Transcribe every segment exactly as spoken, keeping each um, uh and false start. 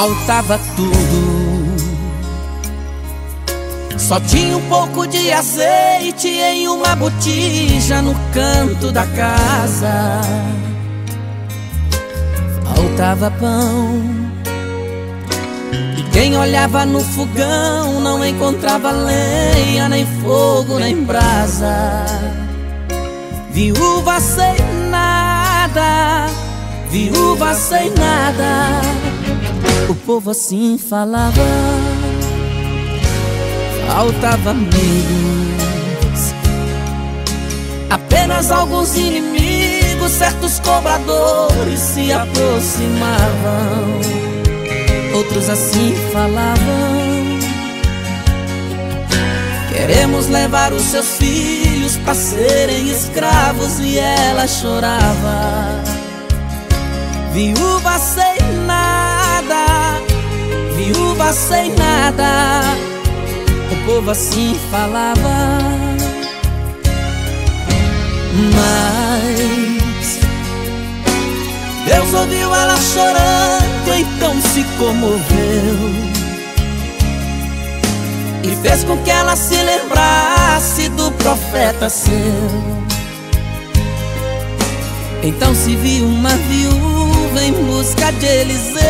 faltava tudo. Só tinha um pouco de azeite em uma botija no canto da casa. Faltava pão, e quem olhava no fogão não encontrava lenha, nem fogo, nem brasa. Viúva sem nada, viúva sem nada. O povo assim falava. Faltava amigos, apenas alguns inimigos. Certos cobradores se aproximavam, outros assim falavam: queremos levar os seus filhos para serem escravos. E ela chorava. Viúva sem nada, viúva sem nada. O povo assim falava. Mas Deus ouviu ela chorando, então se comoveu e fez com que ela se lembrasse do profeta seu. Então se viu uma viúva em busca de Eliseu.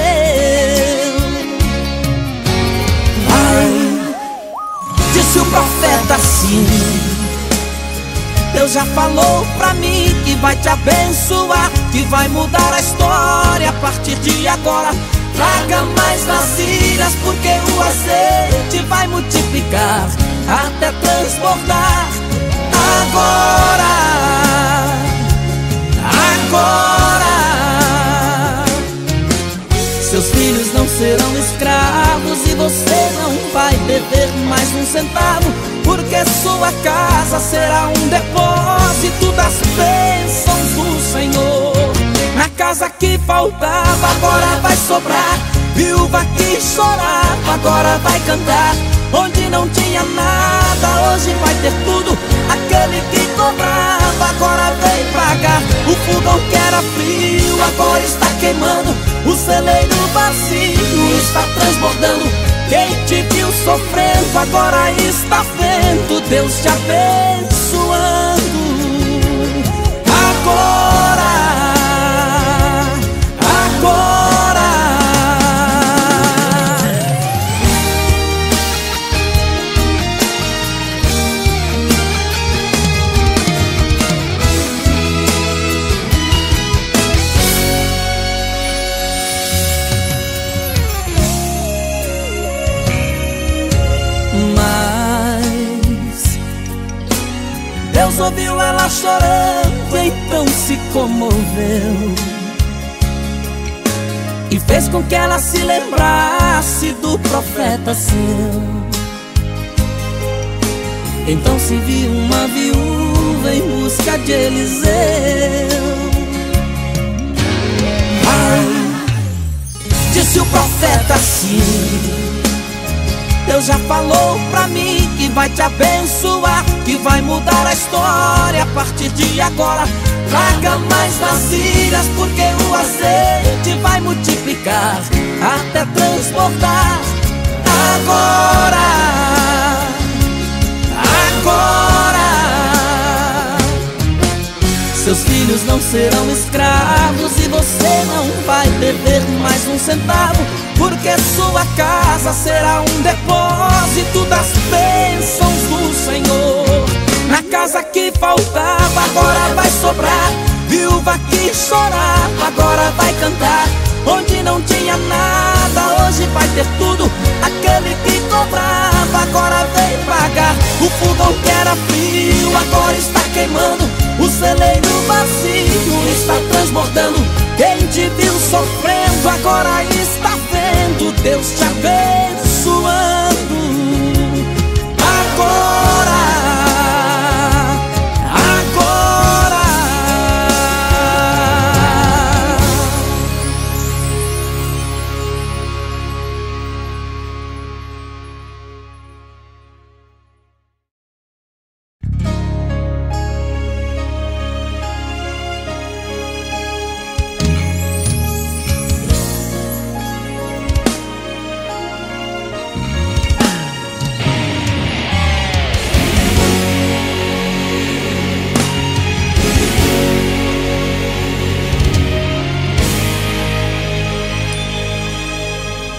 Vai, disse o profeta assim: Deus já falou pra mim que vai te abençoar, que vai mudar a história a partir de agora. Traga mais vasilhas, porque o azeite vai multiplicar até transbordar. Agora, agora, seus filhos não serão escravos e você não vai dever mais um centavo, porque sua casa será um depósito das bênçãos do Senhor. Na casa que faltava agora vai sobrar. Viúva que chorava agora vai cantar. Onde não tinha nada hoje vai ter tudo. Aquele que cobrava agora vem pagar. O fogão que era frio agora está queimando. O celeiro vazio está transbordando. Quem te viu sofrendo agora está vendo Deus te abençoando. Agora, agora. Deus ouviu ela chorando, então se comoveu e fez com que ela se lembrasse do profeta seu. Então se viu uma viúva em busca de Eliseu. Ai, disse o profeta assim: Deus já falou pra mim que vai te abençoar, que vai mudar a história a partir de agora. Traga mais vasilhas, porque o azeite vai multiplicar até transbordar. Agora, agora, seus filhos não serão escravos e você não vai dever mais um centavo, porque sua casa será um depósito das bênçãos do Senhor. Na casa que faltava agora vai sobrar. Viúva que chorava agora vai cantar. Onde não tinha nada hoje vai ter tudo. Aquele que cobrava agora vem pagar. O fogão que era frio agora está queimando. O celeiro vazio está transbordando. Quem te viu sofrendo agora está vendo Deus te abençoando. Agora, agora.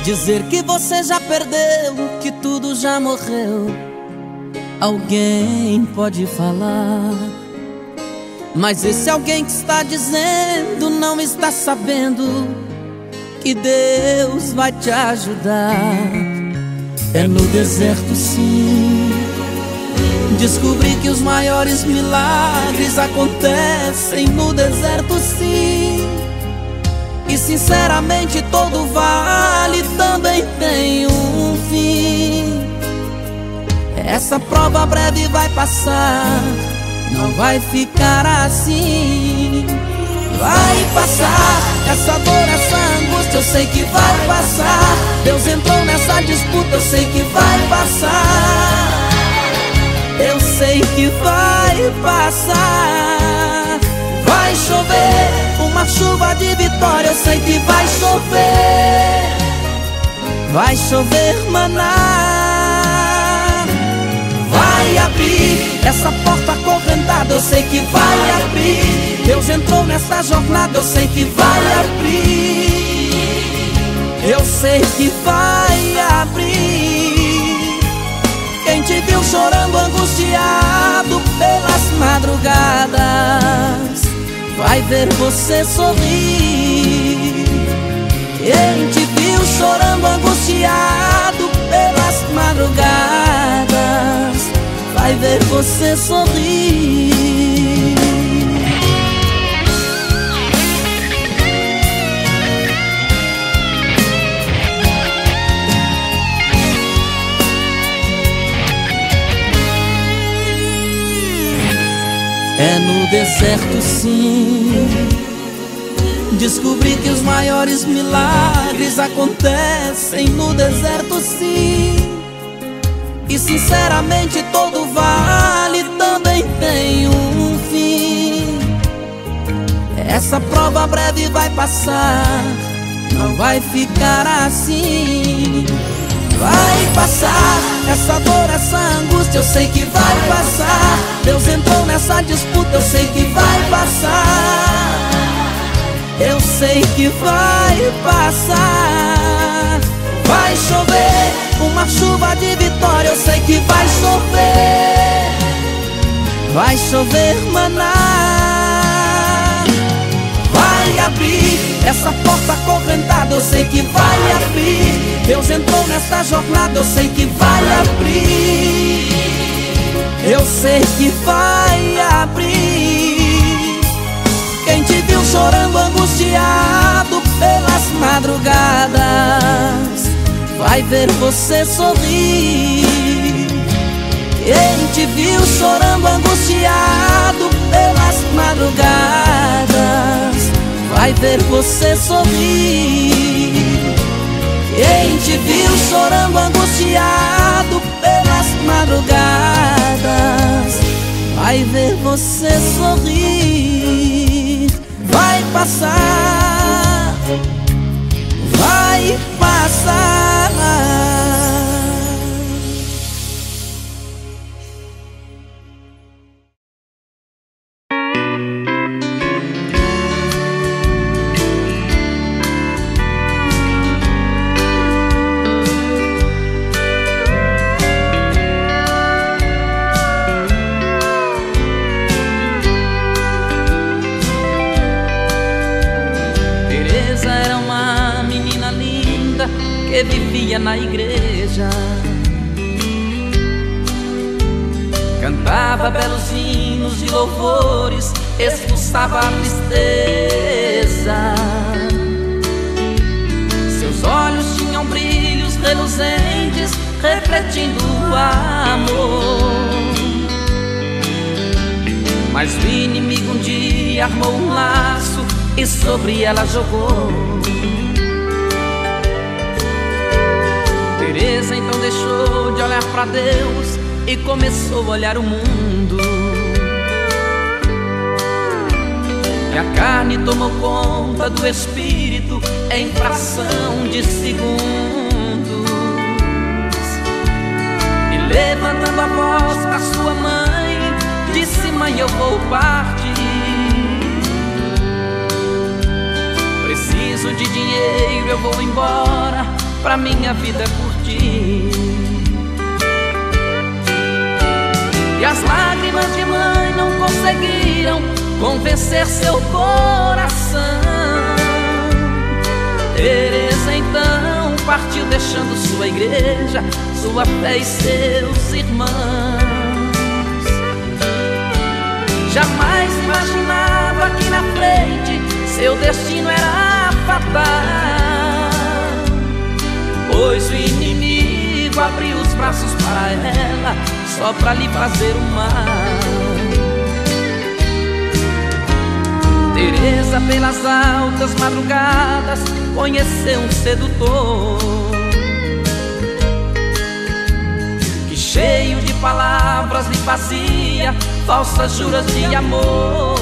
Dizer que você já perdeu, que tudo já morreu, alguém pode falar. Mas esse alguém que está dizendo não está sabendo que Deus vai te ajudar. É no deserto sim, descobri que os maiores milagres acontecem no deserto sim. E sinceramente todo vale também tem um fim. Essa prova breve vai passar, não vai ficar assim. Vai passar, essa dor, essa angústia eu sei que vai passar. Deus entrou nessa disputa, eu sei que vai passar. Eu sei que vai passar. Vai chover, uma chuva de vitória, eu sei que vai chover. Vai chover maná. Vai abrir essa porta acorrentada, eu sei que vai abrir. Deus entrou nessa jornada, eu sei que vai abrir. Eu sei que vai abrir. Quem te viu chorando, angustiado pelas madrugadas, vai ver você sorrir. Quem te viu chorando, angustiado pelas madrugadas, vai ver você sorrir. É no deserto sim, descobri que os maiores milagres acontecem no deserto sim. E sinceramente todo vale também tem um fim. Essa prova breve vai passar, não vai ficar assim. Vai passar, essa dor, essa angústia eu sei que vai passar. Deus entrou nessa disputa, eu sei que vai passar. Eu sei que vai passar. Vai chover, uma chuva de vitória, eu sei que vai chover. Vai chover maná. Vai abrir essa porta acorrentada, eu sei que vai abrir. Deus entrou nessa jornada, eu sei que vai abrir. Eu sei que vai abrir. Quem te viu chorando, angustiado pelas madrugadas, vai ver você sorrir. Quem te viu chorando, angustiado pelas madrugadas, vai ver você sorrir. Quem te viu chorando, angustiado pelas madrugadas, vai ver você sorrir. Vai passar, vai passar. Que vivia na igreja, cantava belos hinos de louvores, expulsava a tristeza. Seus olhos tinham brilhos reluzentes, refletindo o amor. Mas o inimigo um dia armou um laço e sobre ela jogou. Teresa então deixou de olhar para Deus e começou a olhar o mundo. E a carne tomou conta do espírito em fração de segundos. E levantando a voz para sua mãe, disse: mãe, eu vou partir. Preciso de dinheiro, eu vou embora. pra minha vida curtir. E as lágrimas de mãe não conseguiram convencer seu coração. Teresa então partiu deixando sua igreja, sua fé e seus irmãos. Jamais imaginava que na frente seu destino era fatal, pois o inimigo abriu os braços para ela só pra lhe fazer o mal. Teresa pelas altas madrugadas conheceu um sedutor que cheio de palavras lhe fazia falsas juras de amor.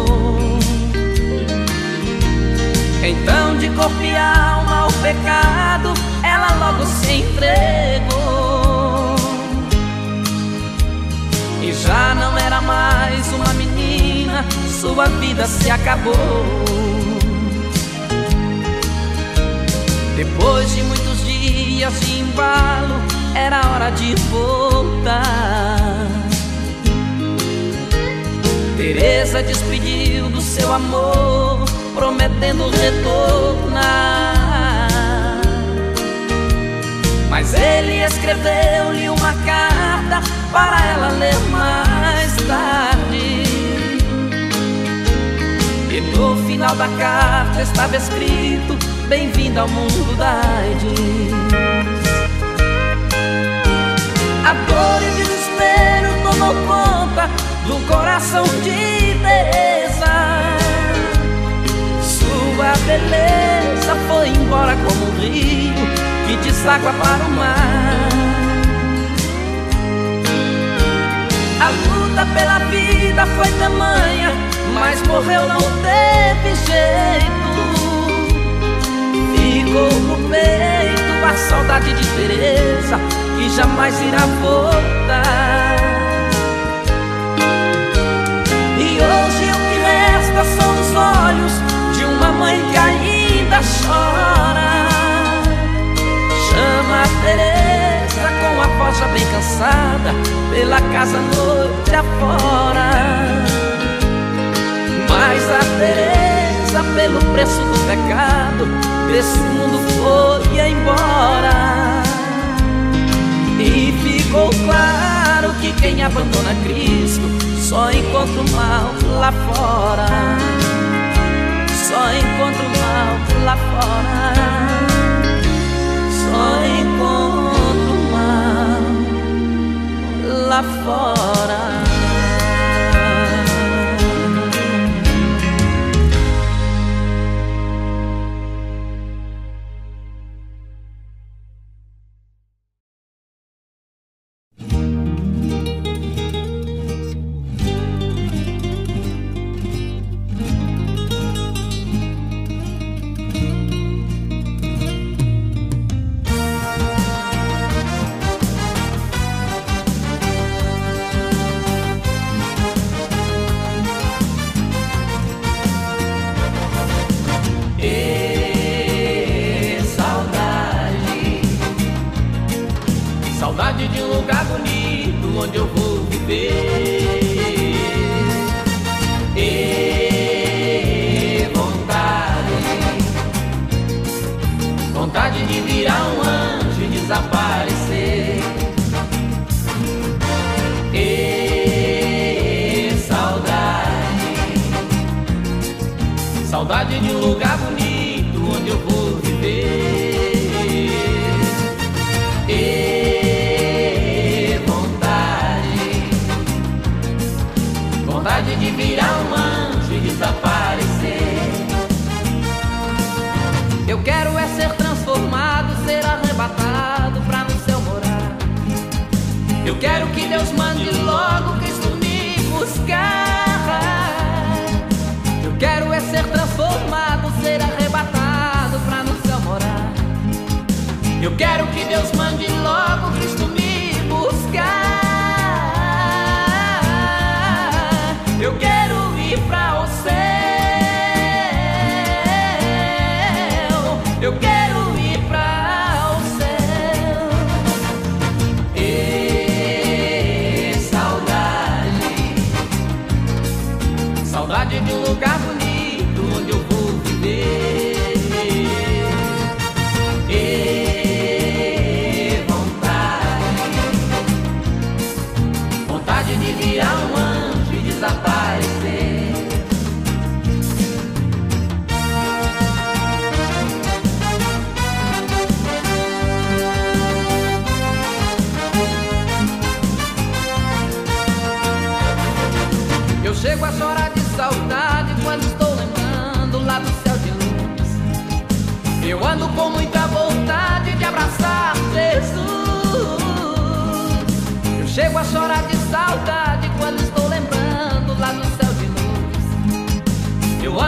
Então de corpo e alma ao pecado ela logo se entregou, e já não era mais uma menina, sua vida se acabou. Depois de muitos dias de embalo, era hora de voltar. Teresa despediu do seu amor, prometendo retornar. Mas ele escreveu-lhe uma carta para ela ler mais tarde. E no final da carta estava escrito: bem-vinda ao mundo da AIDS. A dor e o desespero tomou conta do coração de Teresa. Sua beleza foi embora como um rio que deságua para o mar. A luta pela vida foi tamanha, mas morreu não teve jeito. Ficou no peito a saudade de Teresa, que jamais irá voltar. E hoje o que resta são os olhos de uma mãe que ainda chora. Chama a Teresa com a voz já bem cansada, pela casa noite afora. Mas a Teresa, pelo preço do pecado, desse mundo foi embora. E ficou claro que quem abandona Cristo só encontra o mal lá fora. Só encontra o mal lá fora. Só encontro o mal lá fora. Saudade de um lugar bonito onde eu vou viver. E vontade, vontade de virar um anjo e desaparecer. E saudade, saudade de um lugar bonito onde eu vou viver. E vontade de virar um anjo e desaparecer. Eu quero é ser transformado, ser arrebatado pra no céu morar. Eu quero que Deus mande logo Cristo me buscar. Eu quero é ser transformado, ser arrebatado pra no céu morar. Eu quero que Deus mande logo Cristo me buscar. Eu quero ir para o céu. Eu quero ir para o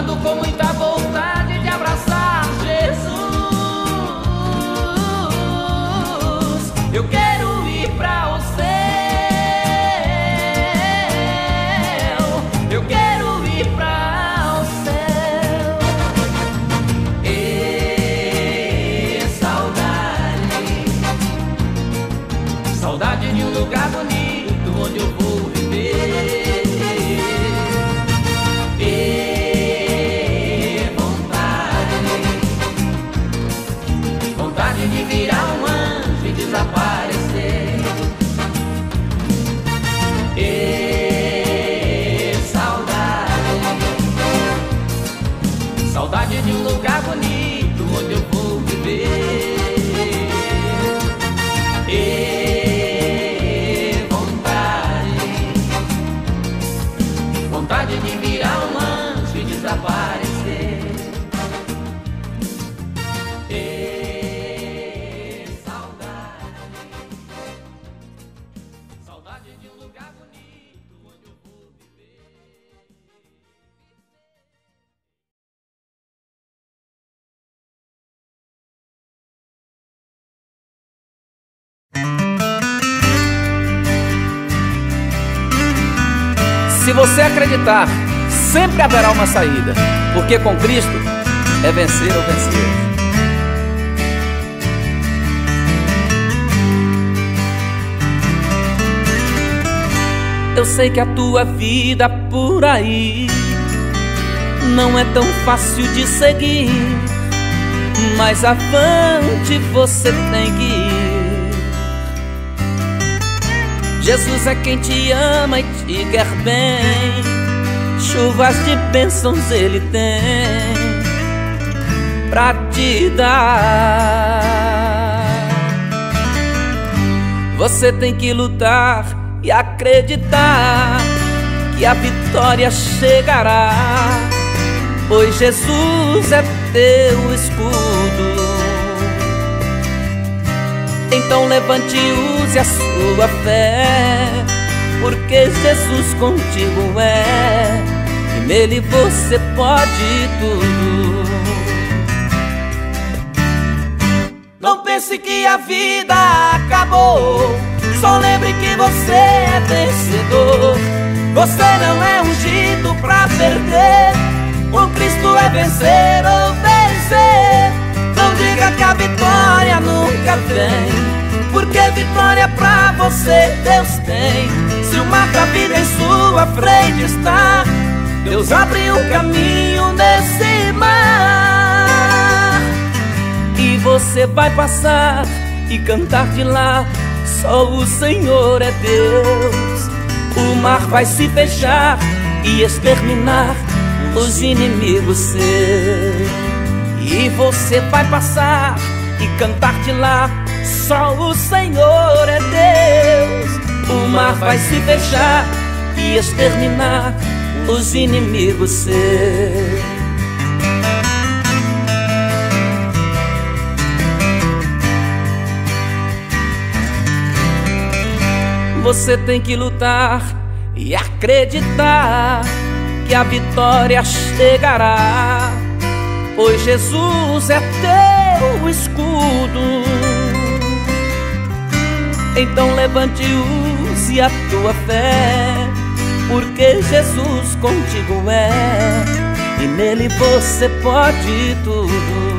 ando com muita vontade de abraçar Jesus. Eu quero ir para o céu, eu quero ir para o céu. E saudade, saudade de um lugar bonito onde eu vou viver. E vontade, vontade de virar um anjo e desaparecer. E saudade, saudade de um lugar bonito onde eu vou viver. E vontade, vontade de virar um anjo e desaparecer. E saudade, saudade de um lugar bonito onde eu vou viver. Se você acreditar, sempre haverá uma saída, porque com Cristo é vencer ou vencer. Eu sei que a tua vida por aí não é tão fácil de seguir, mas avante você tem que ir. Jesus é quem te ama e te quer bem, chuvas de bênçãos Ele tem pra te dar. Você tem que lutar e acreditar que a vitória chegará, pois Jesus é teu escudo. Então levante e use a sua fé, porque Jesus contigo é, e nele você pode tudo. Não pense que a vida acabou, só lembre que você é vencedor. Você não é ungido pra perder, com Cristo é vencer ou vencer. Não diga que a vitória nunca vem, porque vitória pra você Deus tem. Se o mar da vida em sua frente está, Deus abre um caminho nesse mar. E você vai passar e cantar de lá, só o Senhor é Deus. O mar vai se fechar e exterminar os inimigos seus. E você vai passar e cantar de lá, só o Senhor é Deus. O mar vai se fechar e exterminar os inimigos seus. Você tem que lutar e acreditar que a vitória chegará, pois Jesus é teu escudo. Então levante e use a tua fé, porque Jesus contigo é, e nele você pode tudo.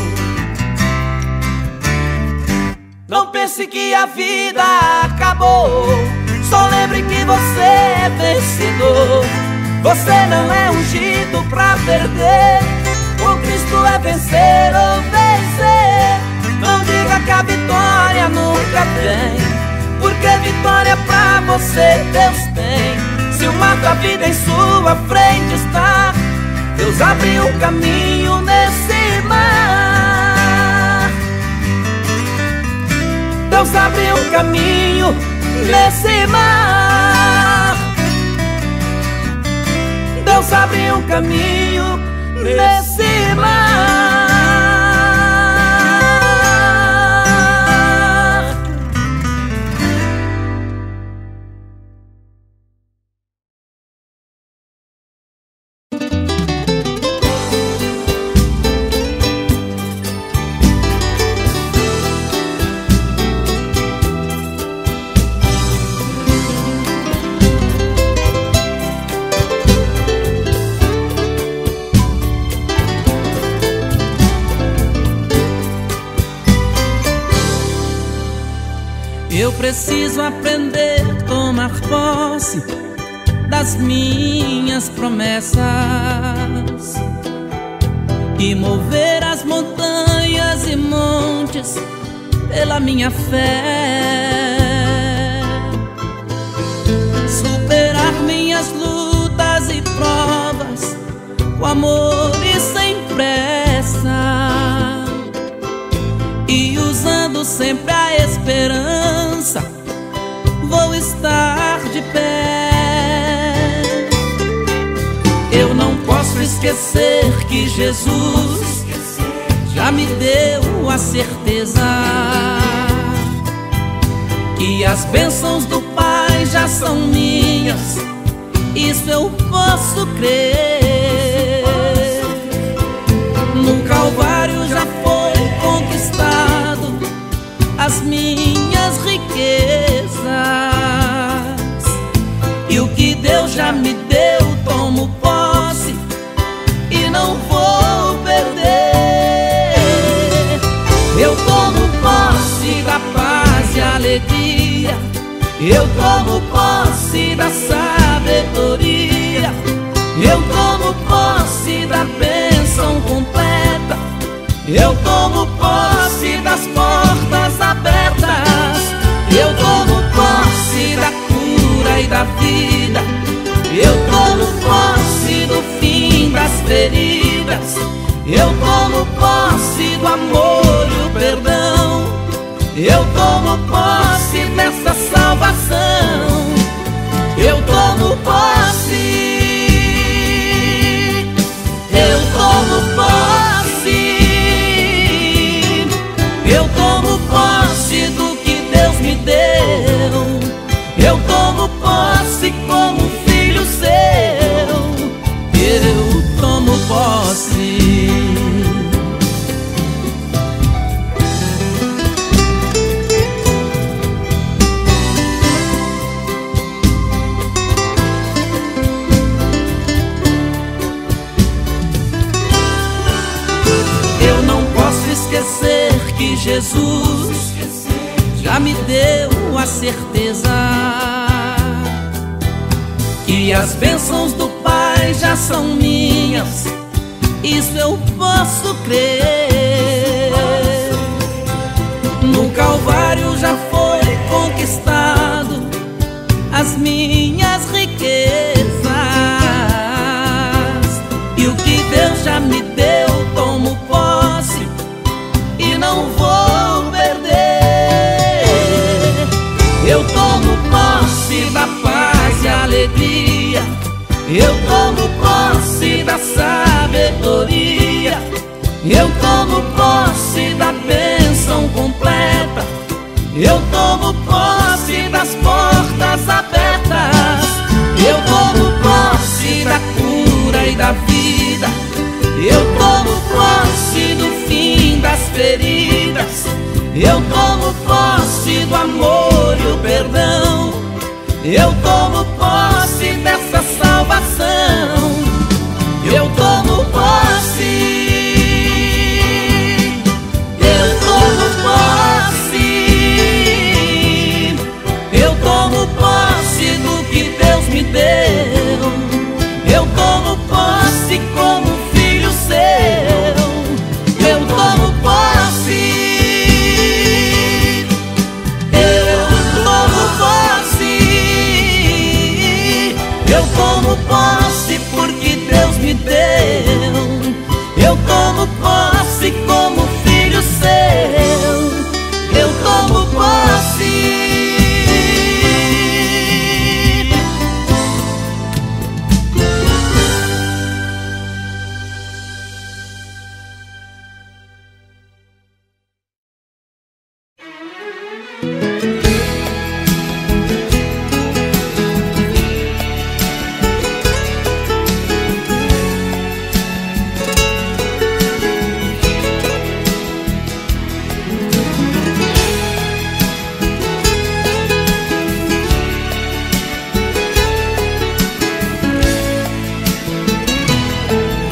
Não pense que a vida acabou, só lembre que você é vencedor. Você não é ungido pra perder, com Cristo é vencer ou vencer. Não diga que a vitória nunca vem, porque vitória pra você Deus tem. Se o mar da vida em sua frente está, Deus abre um caminho nesse mar. Deus abre um caminho nesse mar. Deus abre um caminho nesse mar. preciso aprender a tomar posse das minhas promessas e mover as montanhas e montes pela minha fé, superar minhas lutas e provas com amor e sem pressa, e usando sempre a esperança vou estar de pé. Eu não posso esquecer que Jesus já me deu a certeza que as bênçãos do Pai já são minhas. Isso eu posso crer. No Calvário já foi conquistado as minhas riquezas, e o que Deus já me deu tomo posse e não vou perder. Eu tomo posse da paz e alegria, eu tomo posse da sabedoria, eu tomo posse da bênção completa, eu tomo posse das portas abertas, eu tomo posse da cura e da vida, eu tomo posse do fim das feridas, eu tomo posse do amor e o perdão, eu tomo posse dessa salvação, eu tomo posse, eu tomo posse, eu tomo posse do que Deus me deu, eu tomo posse como filho seu, eu tomo posse. Eu não posso esquecer que Jesus já me deu a certeza que as bênçãos do Pai já são minhas. Isso eu posso crer. No Calvário já foi conquistado as minhas riquezas, e o que Deus já me deu tomo posse e não vou perder. Eu tomo posse da paz e alegria, eu tomo posse da sabedoria, eu tomo posse da bênção completa, eu tomo posse das portas abertas, eu tomo posse da cura e da vida, eu tomo posse do fim das feridas, eu tomo posse do amor e o perdão, eu tomo posse dessa salvação, eu tomo posse, eu tomo posse, eu tomo posse do que Deus me deu, eu tomo posse como filho seu, eu tomo posse, eu tomo posse, eu tomo posse porque Deus me deu, eu tomo posse como filho seu, eu tomo posse.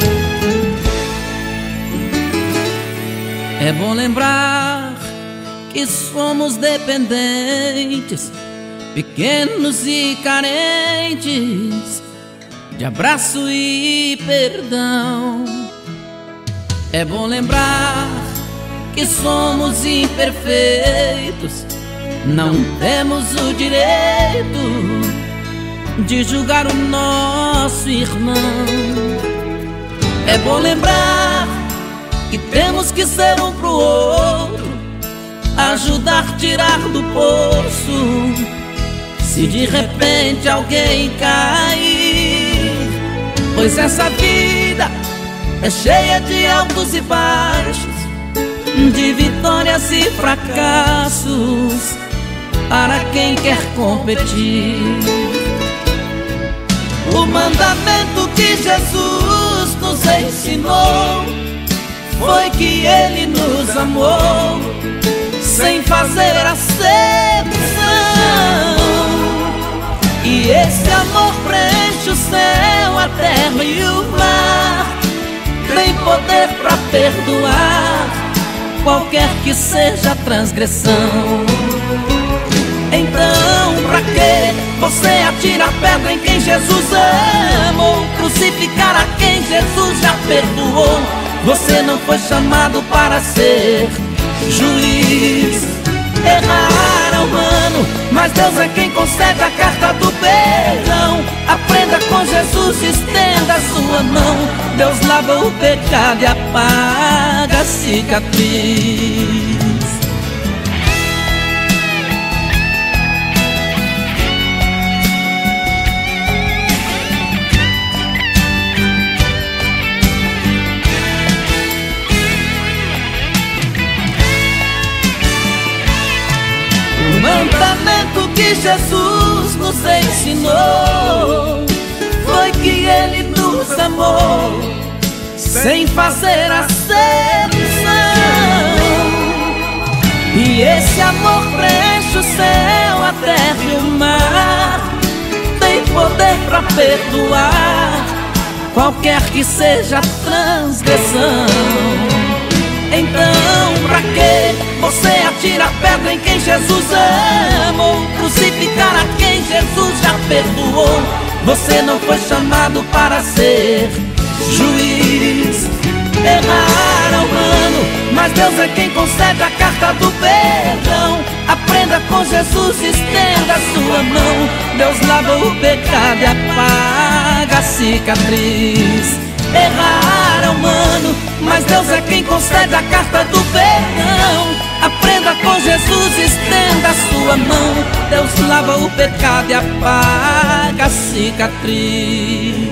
É bom lembrar que somos dependentes, pequenos e carentes de abraço e perdão. É bom lembrar que somos imperfeitos, não temos o direito de julgar o nosso irmão. É bom lembrar que temos que ser um pro outro, ajudar a tirar do poço se de repente alguém cair. Pois essa vida é cheia de altos e baixos, de vitórias e fracassos para quem quer competir. O mandamento que Jesus nos ensinou foi que Ele nos amou sem fazer acepção, e esse amor preenche o céu, a terra e o mar. Tem poder pra perdoar qualquer que seja a transgressão. Então, pra que você atira a pedra em quem Jesus amou, crucificar a quem Jesus já perdoou? Você não foi chamado para ser juiz. Errar é humano, mas Deus é quem concede a carta do perdão. Aprenda com Jesus, estenda a sua mão. Deus lava o pecado e apaga a cicatriz. O mandamento que Jesus nos ensinou foi que Ele nos amou sem fazer acepção, e esse amor preenche o céu, a terra e o mar. Tem poder pra perdoar qualquer que seja a transgressão. Então, pra que você atira a pedra em quem Jesus amou, crucificar a quem Jesus já perdoou? Você não foi chamado para ser juiz. Errar é humano, mas Deus é quem concede a carta do perdão. Aprenda com Jesus, estenda a sua mão. Deus lava o pecado e apaga a cicatriz. Errar é humano, mas Deus é quem concede a carta do perdão. Aprenda com Jesus, estenda a sua mão. Deus lava o pecado e apaga a cicatriz.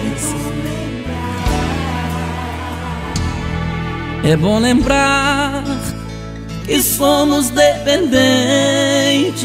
É bom lembrar que somos dependentes.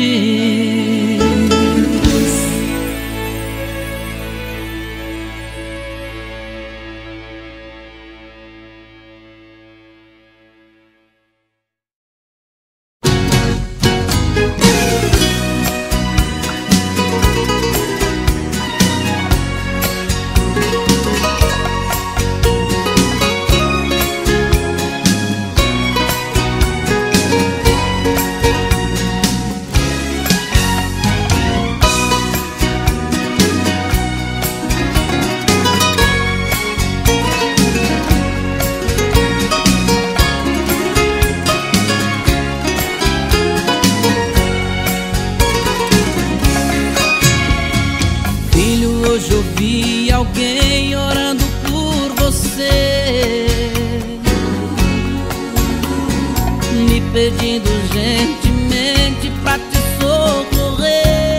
Hoje eu vi alguém orando por você, me pedindo gentilmente pra te socorrer.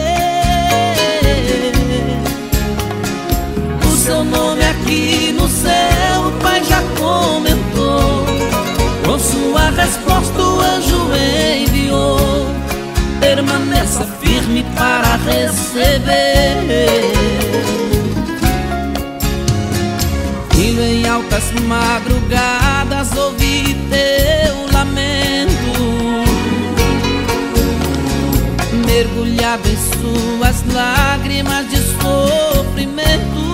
O seu nome aqui no céu, o Pai já comentou. Com sua resposta o anjo enviou. Permaneça firme para receber. E em altas madrugadas ouvi teu lamento, mergulhado em suas lágrimas de sofrimento.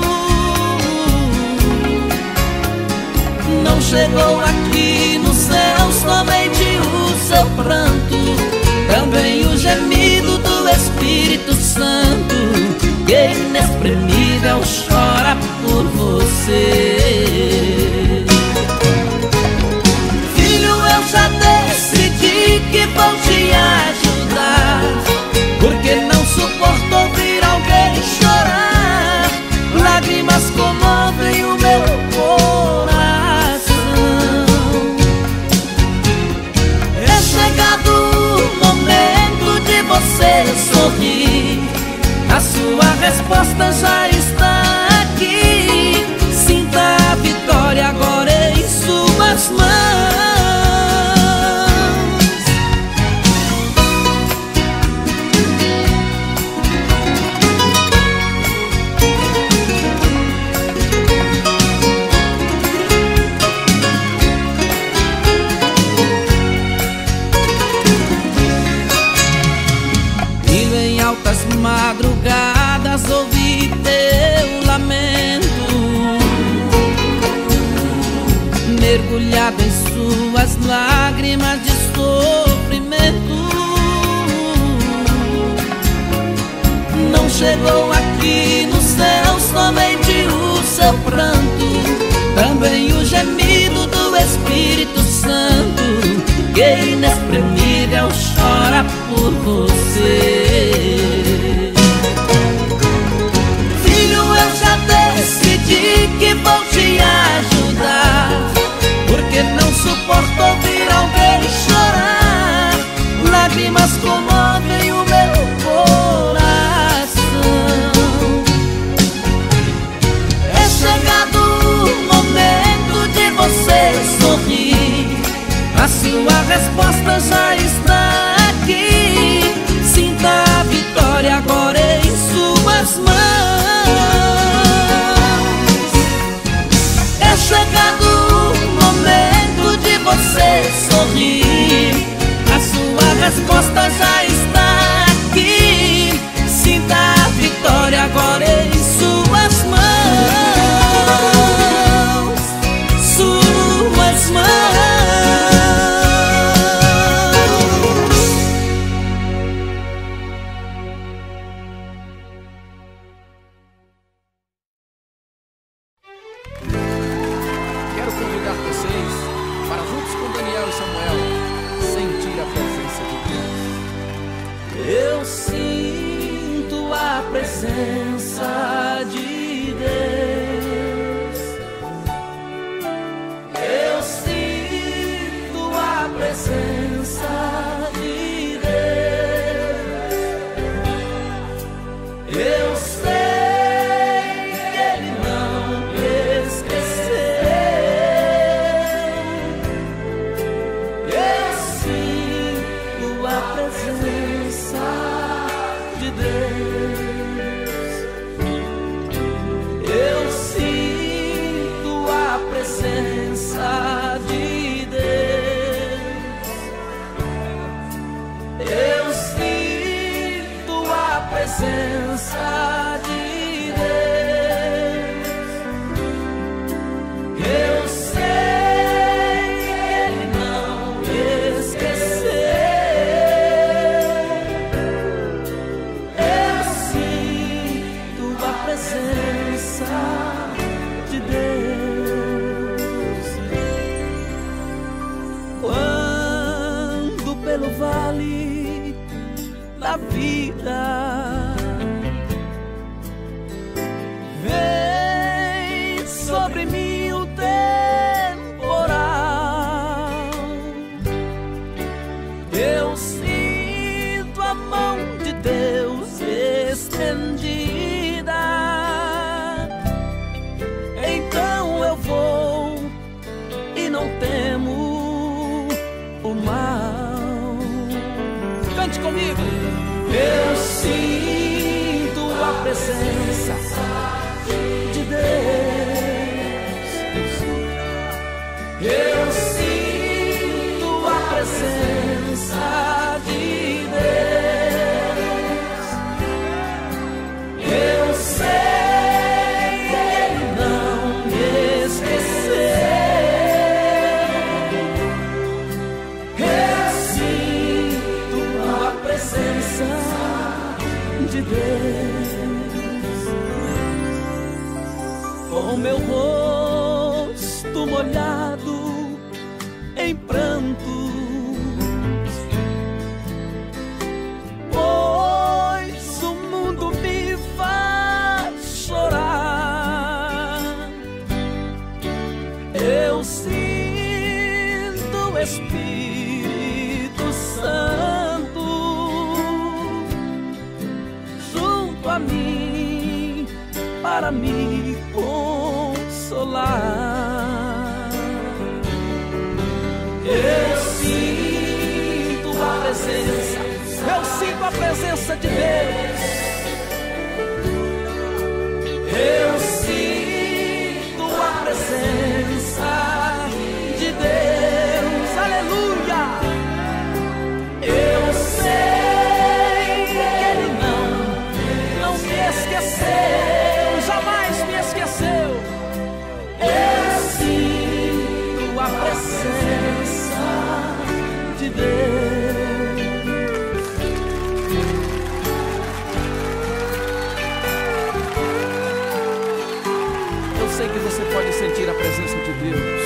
Não chegou aqui no céu somente o seu pranto, também o gemido do Espírito Santo, que inexprimível chora por você. Filho, eu já decidi que vou te ajudar, porque não suporto ouvir alguém chorar. Lágrimas comovem o meu coração. É chegado o momento de você sorrir, a sua resposta já está aqui. Sinta a vitória agora em suas mãos. Madrugadas ouvi teu lamento, mergulhado em suas lágrimas de sofrimento. Não chegou aqui no céu somente o seu pranto, também o gemido do Espírito Santo, que inexprimível chora por você. Decidi que vou te ajudar, porque não suporto ouvir alguém chorar. Lágrimas comovem o meu coração. É chegado o momento de você sorrir, a sua resposta já está aqui. Sinta a vitória agora em suas mãos. É chegado o momento de você sorrir, a sua resposta já está aqui. Sinta a vitória agora em suas mãos. Suas mãos. com meu rosto molhado em prantos, pois o mundo me faz chorar. Eu sinto o Espírito Santo junto a mim para me consolar. Eu sinto a presença, eu sinto a presença de Deus. Eu sinto a presença de Deus, aleluia. Eu sei que Ele não, não me esqueceu, jamais me esqueceu. Eu sinto a presença de Deus. Eu sei que você pode sentir a presença de Deus.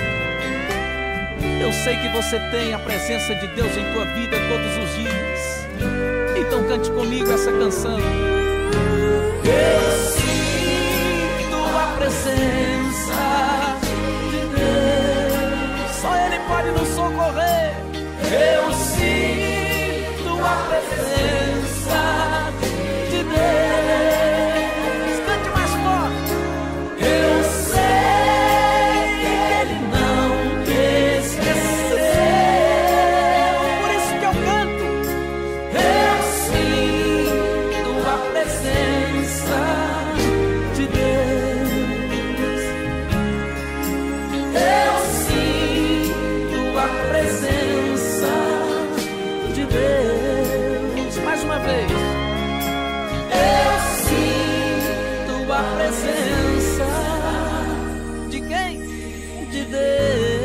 Eu sei que você tem a presença de Deus em tua vida todos os dias. Então cante comigo essa canção. Eu sinto a presença de Deus. Só Ele pode nos socorrer. Eu sinto a presença de Deus. Cante mais forte. Eu sei que Ele não me esqueceu. Por isso que eu canto. Eu sinto a presença de Deus. Eu sinto a presença de Deus. Mais uma vez. Eu sinto a presença de quem? De Deus.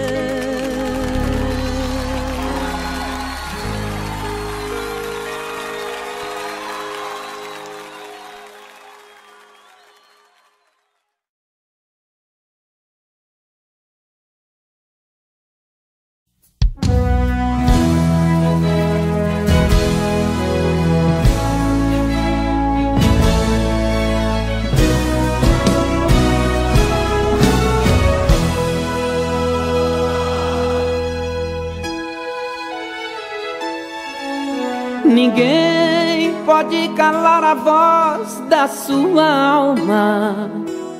Ninguém pode calar a voz da sua alma.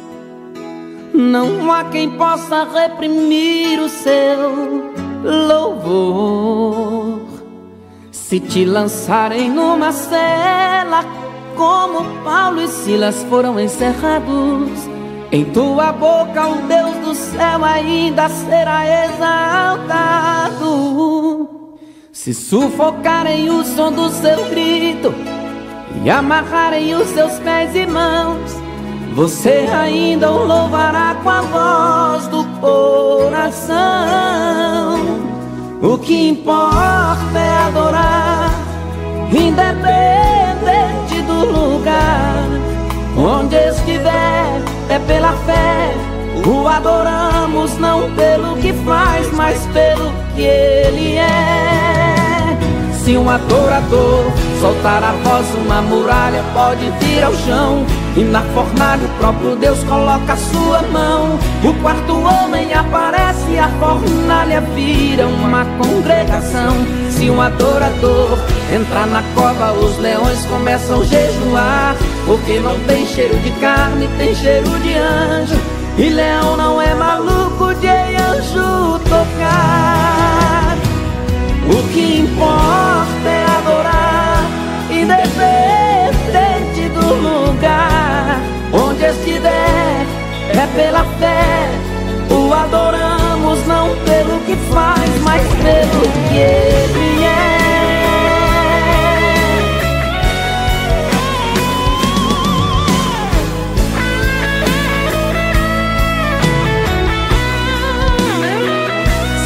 Não há quem possa reprimir o seu louvor. Se te lançarem numa cela, como Paulo e Silas foram encerrados, em tua boca o Deus do céu ainda será exaltado. Se sufocarem o som do seu grito e amarrarem os seus pés e mãos, você ainda o louvará com a voz do coração. O que importa é adorar, independente do lugar onde estiver, é pela fé. O adoramos não pelo que faz, mas pelo que Ele é. Se um adorador soltar a voz, uma muralha pode vir ao chão, e na fornalha o próprio Deus coloca a sua mão. O quarto homem aparece e a fornalha vira uma congregação. Se um adorador entrar na cova, os leões começam a jejuar, porque não tem cheiro de carne, tem cheiro de anjo. E leão não é maluco de anjo tocar. O que importa é adorar, independente do lugar onde estiver, é pela fé. O adoramos não pelo que faz, mas pelo que Ele é.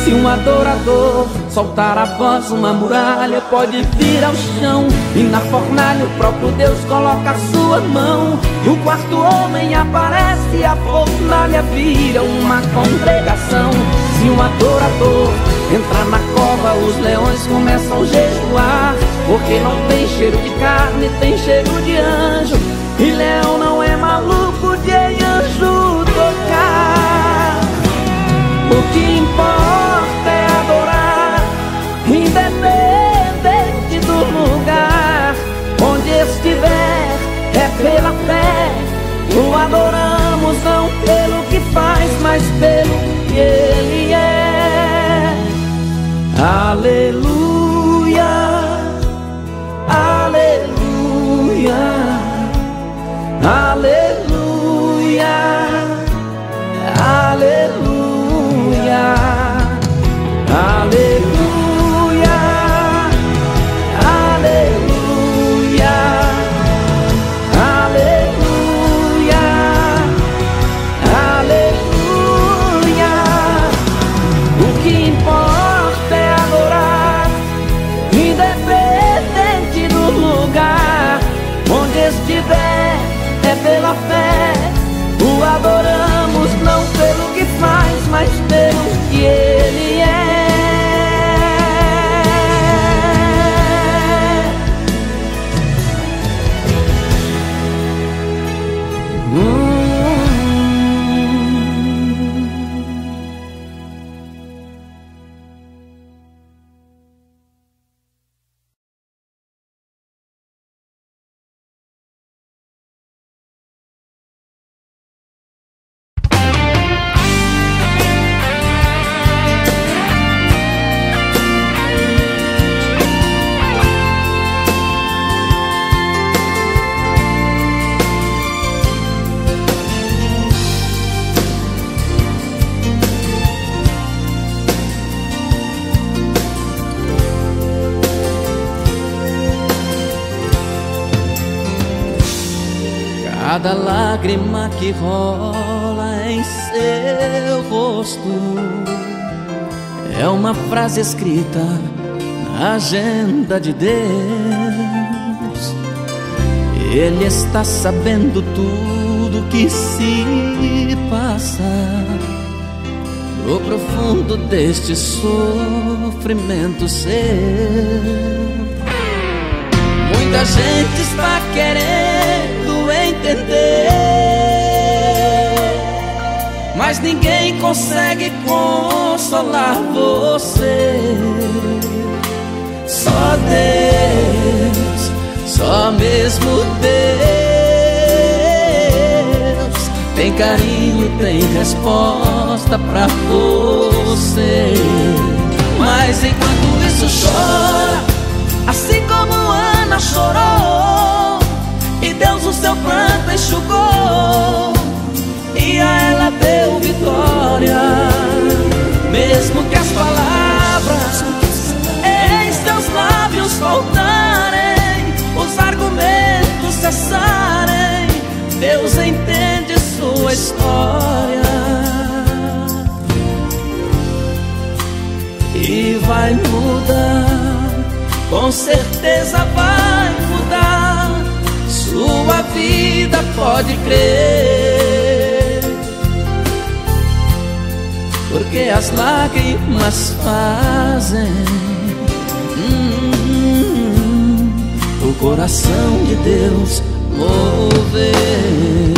Se um adorador soltar a voz, uma muralha pode vir ao chão, e na fornalha o próprio Deus coloca a sua mão. E o quarto homem aparece e a fornalha vira uma congregação. Se um adorador entrar na cova, os leões começam a jejuar, porque não tem cheiro de carne, tem cheiro de anjo. E leão não é maluco de anjo tocar. O que importa é adorar, independente do lugar onde estiver, é pela fé. O adoramos não pelo que faz, mas pelo que Ele é. Aleluia, aleluia, aleluia, aleluia, aleluia, aleluia, aleluia, aleluia. O que importa é adorar, independente do lugar onde estiver, é pela fé. O adoramos não pelo que faz, mas pelo que Ele é. hum. Cada lágrima que rola em seu rosto é uma frase escrita na agenda de Deus. Ele está sabendo tudo que se passa no profundo deste sofrimento seu. Muita gente está querendo entender, mas ninguém consegue consolar você. Só Deus, só mesmo Deus tem carinho, tem resposta pra você. Mas enquanto isso chora, assim como Ana chorou, e Deus o seu pranto enxugou, e a ela deu vitória. Mesmo que as palavras em seus lábios faltarem, os argumentos cessarem, Deus entende sua história e vai mudar, com certeza vai mudar sua vida, pode crer, porque as lágrimas fazem hum, o coração de Deus mover.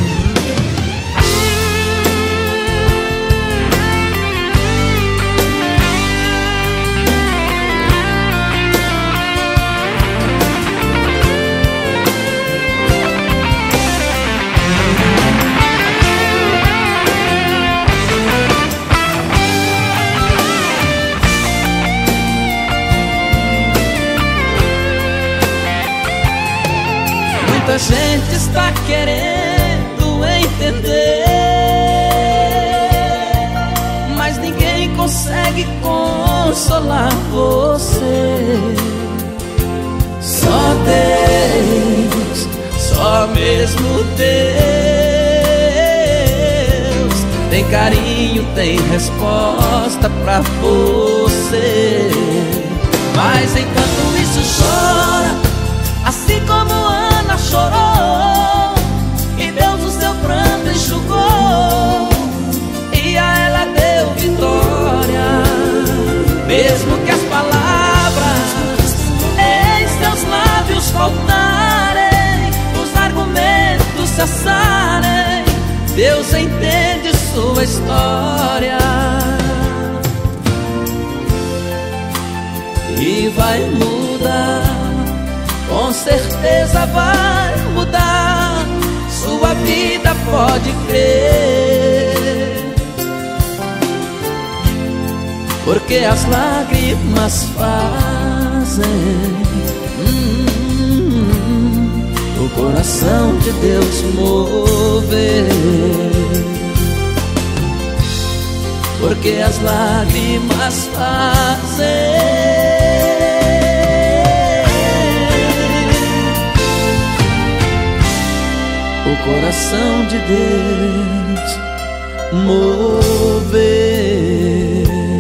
Muita gente está querendo entender, mas ninguém consegue consolar você. Só Deus, só mesmo Deus tem carinho tem resposta pra você. Mas enquanto isso chora, assim como Ana chorou, e Deus o seu pranto enxugou, e a ela deu vitória. Mesmo que as palavras em seus lábios faltarem, os argumentos cessarem, Deus entende sua história e vai mudar, com certeza vai mudar. Sua vida pode crer, porque as lágrimas fazem hum, o coração de Deus mover. Porque as lágrimas fazem o coração de Deus mover.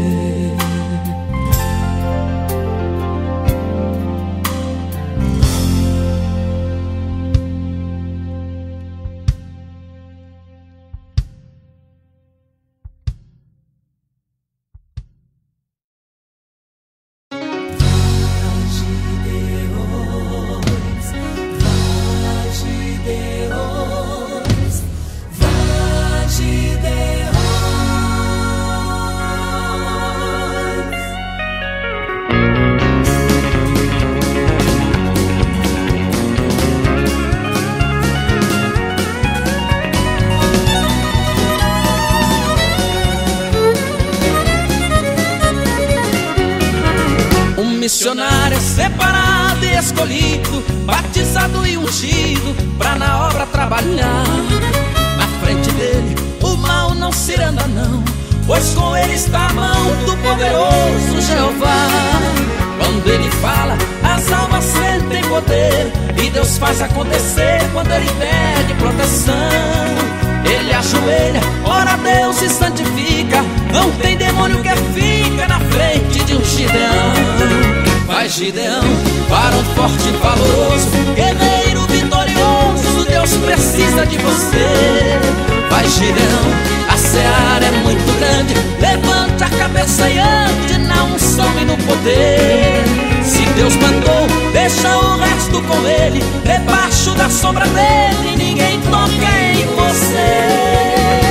Missionário separado e escolhido, batizado e ungido, pra na obra trabalhar. Na frente dele o mal não se anda não, pois com ele está a mão do poderoso Jeová. Quando ele fala, as almas sentem poder, e Deus faz acontecer quando ele pede proteção. Ele ajoelha, ora a Deus e santifica, não tem demônio que fica na frente de um Gideão. Vai Gideão, para um forte e valoroso, guerreiro vitorioso, Deus precisa de você. Vai Gideão, a seara é muito grande, levante a cabeça e ande na unção e no poder. Se Deus mandou, deixa o resto com ele, debaixo da sombra dele ninguém toca em você.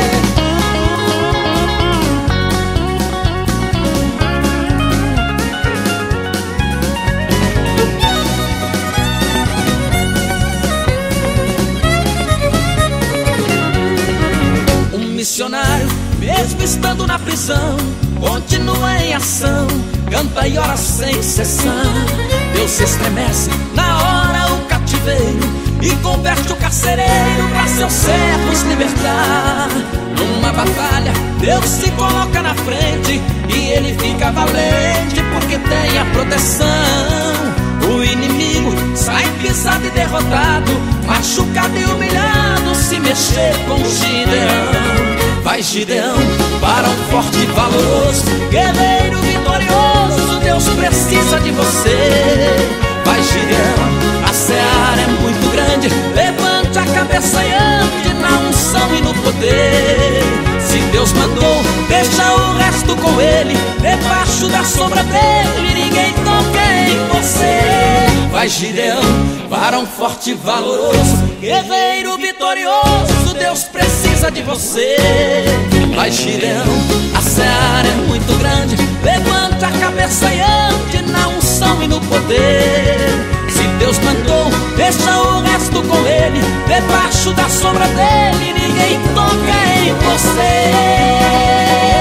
Missionário, mesmo estando na prisão, continua em ação, canta e ora sem cessar. Deus se estremece na hora o cativeiro e converte o carcereiro pra seus servos libertar. Numa batalha, Deus se coloca na frente e ele fica valente porque tem a proteção. O inimigo sai pisado e derrotado, machucado e humilhado, se mexer com Gideão. Vai Gideão, para um forte e valoroso, guerreiro vitorioso, Deus precisa de você. Vai Gideão, a seara é muito grande, levante a cabeça e ande na unção e no poder. Se Deus mandou, deixa o resto com ele, debaixo da sombra dele ninguém toca em você. Vai Gideão, para um forte e valoroso, guerreiro vitorioso, Deus precisa de você. Vai Gideão, a seara é muito grande, levanta a cabeça e ande na unção e no poder. Se Deus mandou, deixa o resto com ele, debaixo da sombra dele ninguém toca em você.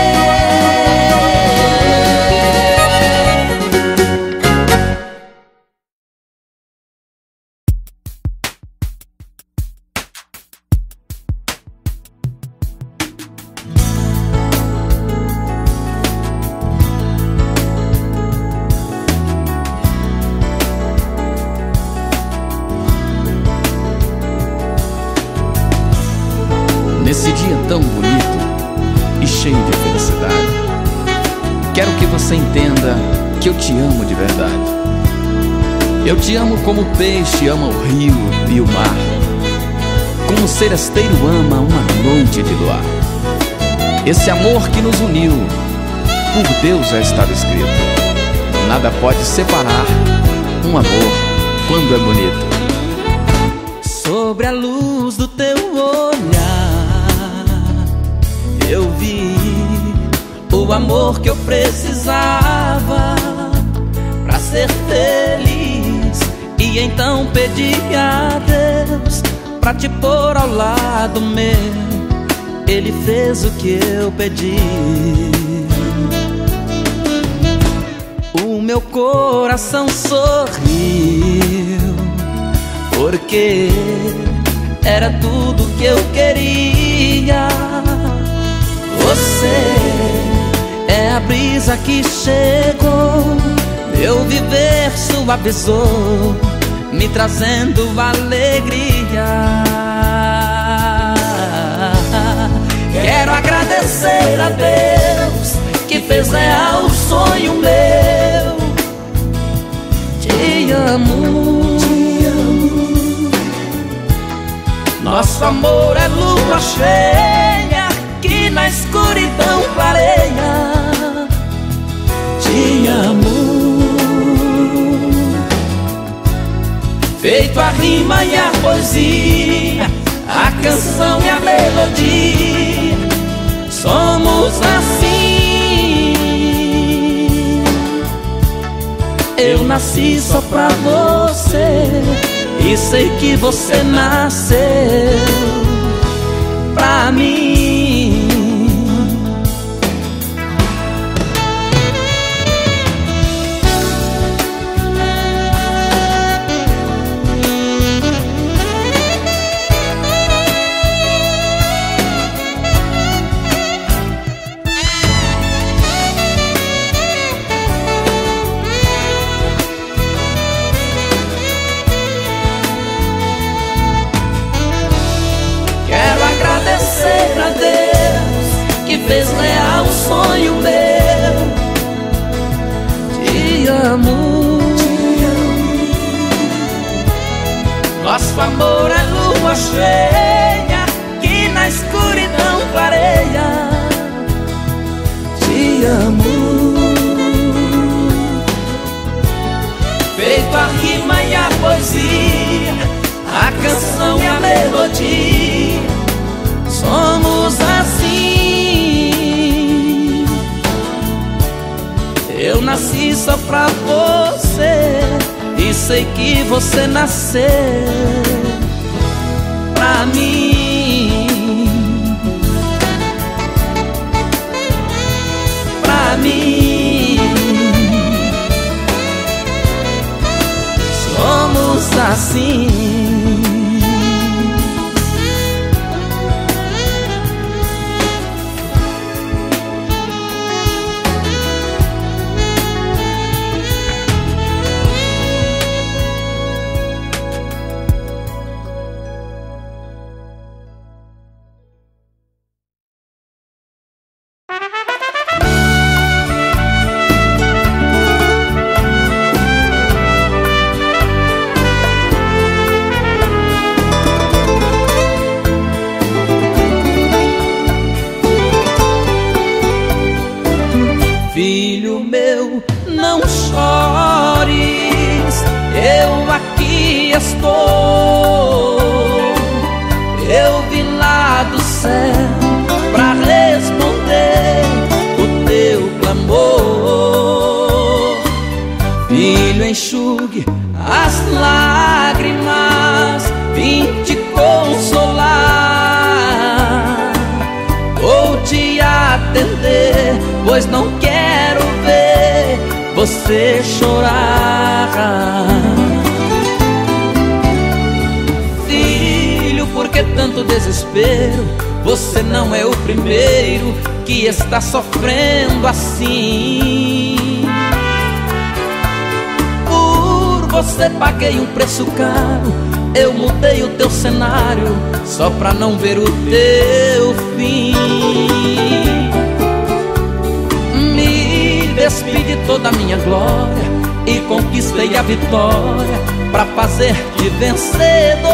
Nesse dia tão bonito, você entenda que eu te amo de verdade. Eu te amo como o peixe ama o rio e o mar, como o seresteiro ama uma noite de luar. Esse amor que nos uniu, por Deus já estava escrito. Nada pode separar um amor quando é bonito. Sobre a luz do teu olhar, eu vi o amor que eu precisava pra ser feliz. E então pedi a Deus pra te pôr ao lado meu. Ele fez o que eu pedi. O meu coração sorriu, porque era tudo que eu queria. Você é a brisa que chegou, meu viver suavizou, me trazendo alegria. Quero agradecer a Deus que fez real o sonho meu. Te amo, te amo. Nosso amor é lua cheia que na escuridão clareia. Te amo, feito a rima e a poesia, a canção e a melodia, somos assim. Eu nasci só pra você e sei que você nasceu pra mim. Fez real o sonho meu. Te amo, te amo. Nosso amor é lua cheia que na escuridão clareia. Te amo, feito a rima e a poesia, a canção e a melodia, somos assim. Eu nasci só pra você e sei que você nasceu pra mim. Pra mim. Somos assim. Filho meu, não chores, eu aqui estou. Eu vim lá do céu pra responder o teu clamor. Filho, enxugue as lágrimas, vim te consolar. Vou te atender, pois não quero ver você chorar. Filho, por que tanto desespero? Você não é o primeiro que está sofrendo assim. Por você paguei um preço caro, eu mudei o teu cenário só pra não ver o teu fim. Me dê despi de toda a minha glória e conquistei a vitória pra fazer-te vencedor.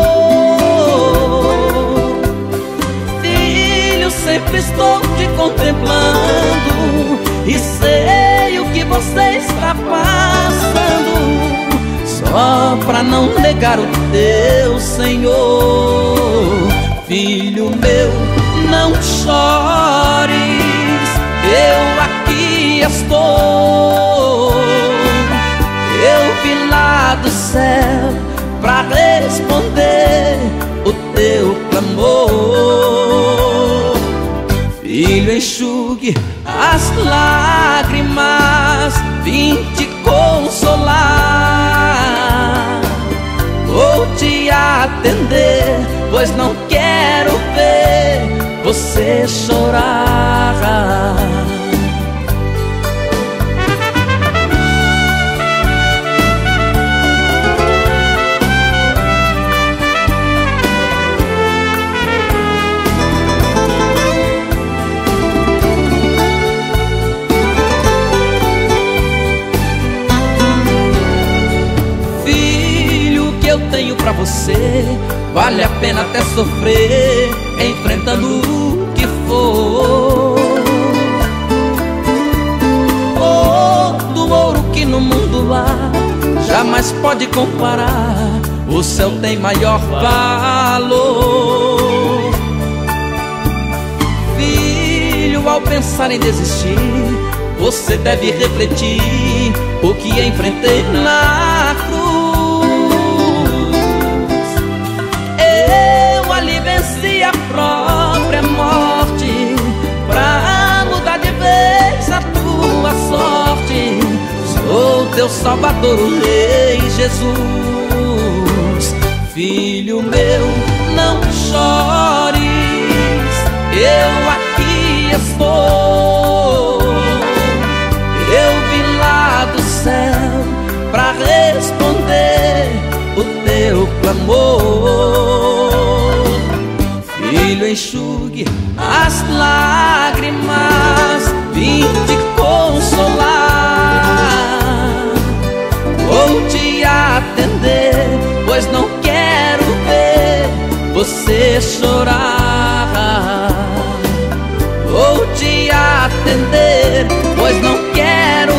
Filho, sempre estou te contemplando e sei o que você está passando, só pra não negar o teu Senhor. Filho meu, não chores, eu aqui estou. Eu vim lá do céu pra responder o teu clamor. Filho, enxugue as lágrimas, vim te consolar. Vou te atender, pois não quero ver você chorar. Tenho pra você, vale a pena até sofrer, enfrentando o que for. Todo ouro que no mundo há jamais pode comparar, o céu tem maior valor. Filho, ao pensar em desistir, você deve refletir o que enfrentei na cruz. Venci a própria morte pra mudar de vez a tua sorte. Sou teu Salvador, o Rei Jesus. Filho meu, não chores, eu aqui estou. Eu vim lá do céu pra responder o teu clamor. Filho, enxugue as lágrimas, vim te consolar. Vou te atender, pois não quero ver você chorar. Vou te atender, pois não quero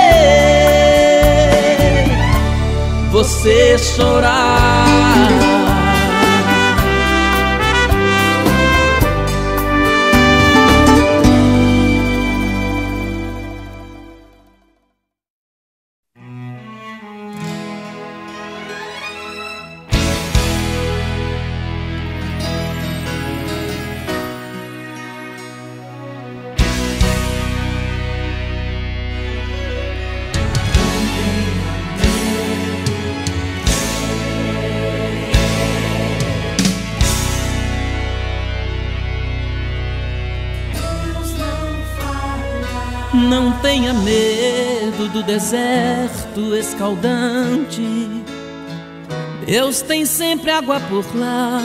ver você chorar. Não tenha medo do deserto escaldante, Deus tem sempre água por lá.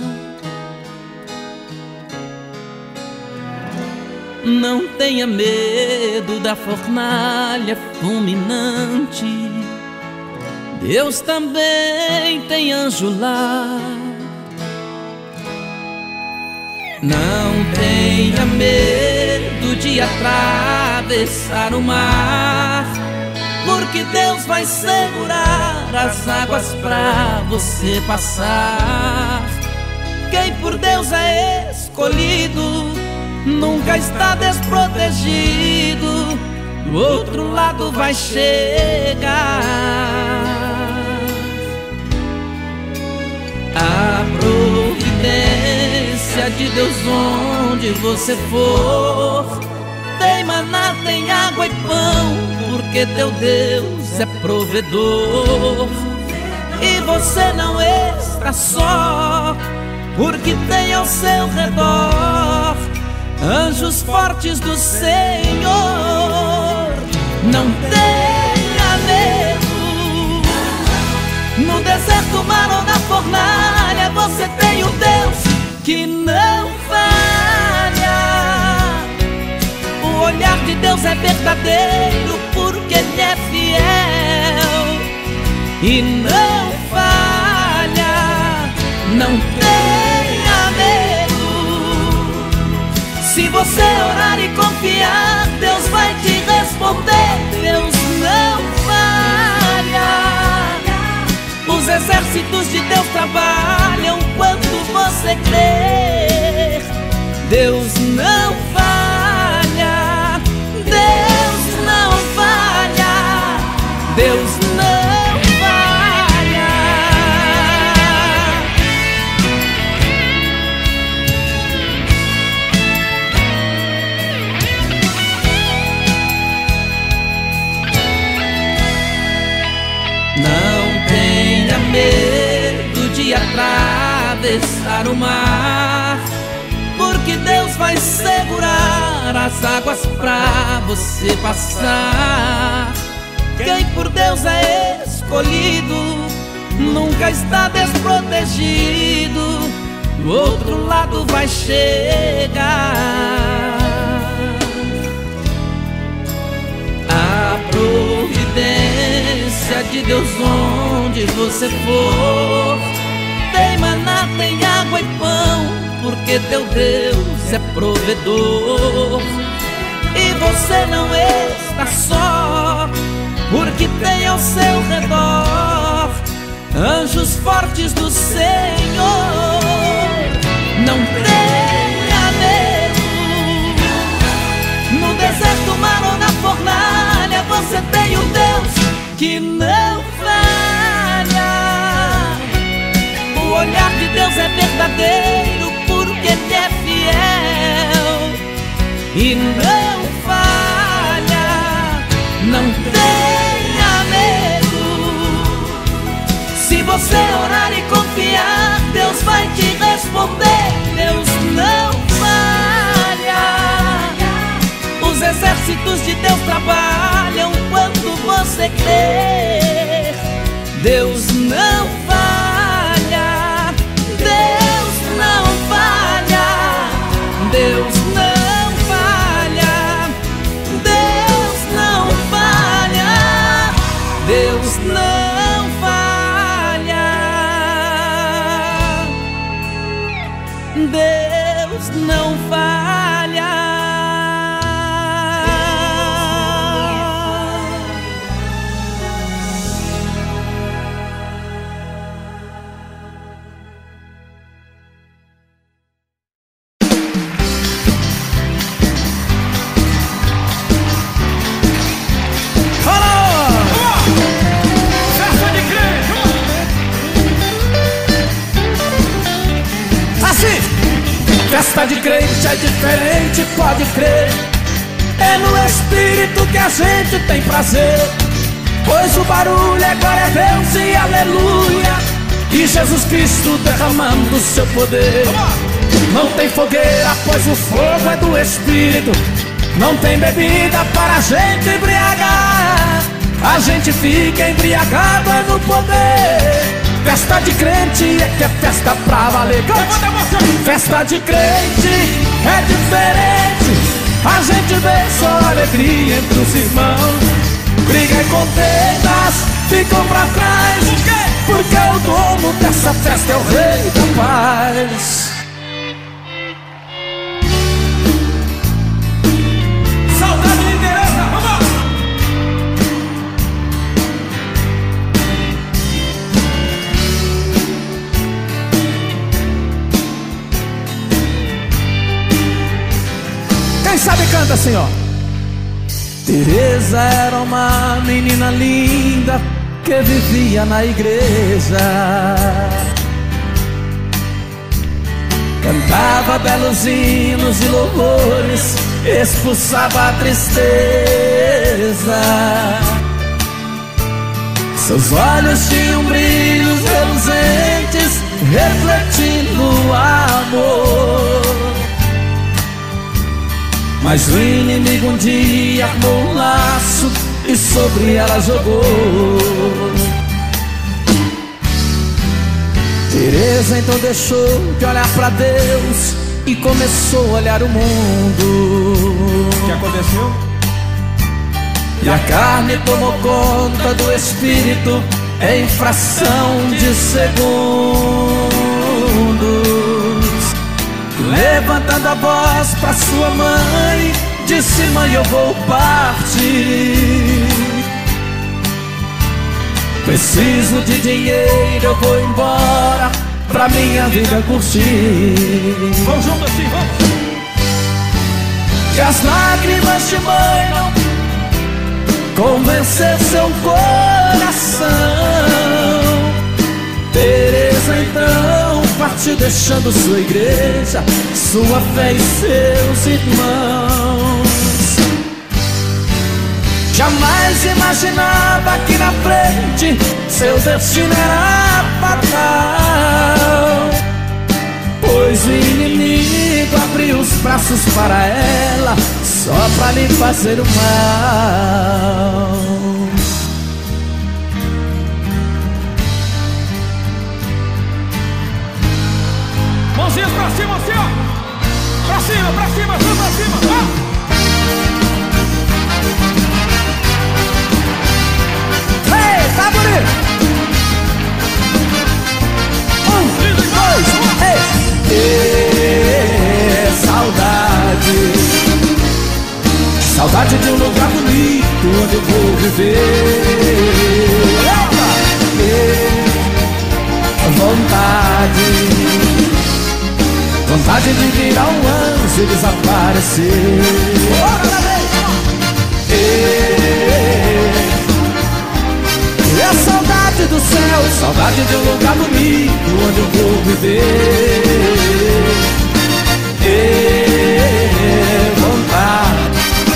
Não tenha medo da fornalha fulminante, Deus também tem anjo lá. Não tenha medo de atravessar o mar, porque Deus vai segurar as águas pra você passar. Quem por Deus é escolhido nunca está desprotegido, do outro lado vai chegar. A providência de Deus onde você for, tem maná, tem água e pão, porque teu Deus é provedor. E você não está só, porque tem ao seu redor anjos fortes do Senhor. Não tenha medo, no deserto, mar ou na fornalha, você tem um Deus que não falha. O olhar de Deus é verdadeiro, porque Ele é fiel e não falha. Não tenha medo. Se você orar e confiar, Deus vai te responder. Deus não falha. Os exércitos de Deus trabalham quando você crer. Deus não falha. Deus não falha. Deus não falha. Não tenha medo de atravessar o mar, porque Deus vai segurar as águas pra você passar. Quem por Deus é escolhido nunca está desprotegido. Do outro lado vai chegar a providência de Deus onde você for. Tem maná, tem água e pão, porque teu Deus é provedor. E você não está só, porque tem ao seu redor anjos fortes do Senhor. Não tenha medo. No deserto, mar ou na fornalha, você tem um Deus que não falha. O olhar de Deus é verdadeiro, porque Ele é fiel e não falha. Não tenha medo. Se você orar e confiar, Deus vai te responder. Deus não falha. Os exércitos de Deus trabalham quando você crer. Deus não falha. Deus não falha. Deus não falha. Deus não falha. Deus não falha. Deus não falha. Festa de crente é diferente, pode crer. É no Espírito que a gente tem prazer, pois o barulho é glória a Deus e aleluia, e Jesus Cristo derramando seu poder. Não tem fogueira, pois o fogo é do Espírito. Não tem bebida para a gente embriagar, a gente fica embriagado é no poder. Festa de crente é que é festa pra valer. Festa de crente é diferente, a gente vê só alegria entre os irmãos. Briga e contendas ficam pra trás, porque o dono dessa festa é o Rei da Paz. Saudade de liderança, vamos! Quem sabe canta assim, ó. Teresa era uma menina linda que vivia na igreja, cantava belos hinos e louvores, expulsava a tristeza. Seus olhos tinham brilhos reluzentes, refletindo o amor. Mas o inimigo um dia armou um laço e sobre ela jogou. Teresa então deixou de olhar pra Deus e começou a olhar o mundo. O que aconteceu? Minha carne tomou conta do espírito em fração de segundos. Levantando a voz pra sua mãe, disse: mãe, eu vou partir. Preciso de dinheiro, eu vou embora pra minha vida curtir. Vamos junto assim, vamos. Que as lágrimas de mãe não convencer seu coração. Teresa então partiu deixando sua igreja, sua fé e seus irmãos. Jamais imaginava que na frente seu destino era fatal, pois o inimigo abriu os braços para ela só pra lhe fazer o mal. Mãozinhas pra cima, assim, ó. Pra cima, pra cima, tudo pra cima, ó. Ei, tá bonito! Um, dois, ei! E saudade, saudade de um lugar bonito onde eu vou viver. Opa! E vontade, vontade de virar um anjo e desaparecer. E, e a saudade do céu, saudade de um lugar bonito onde eu vou viver. E vontade,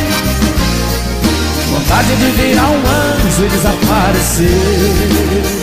vontade de virar um anjo e desaparecer.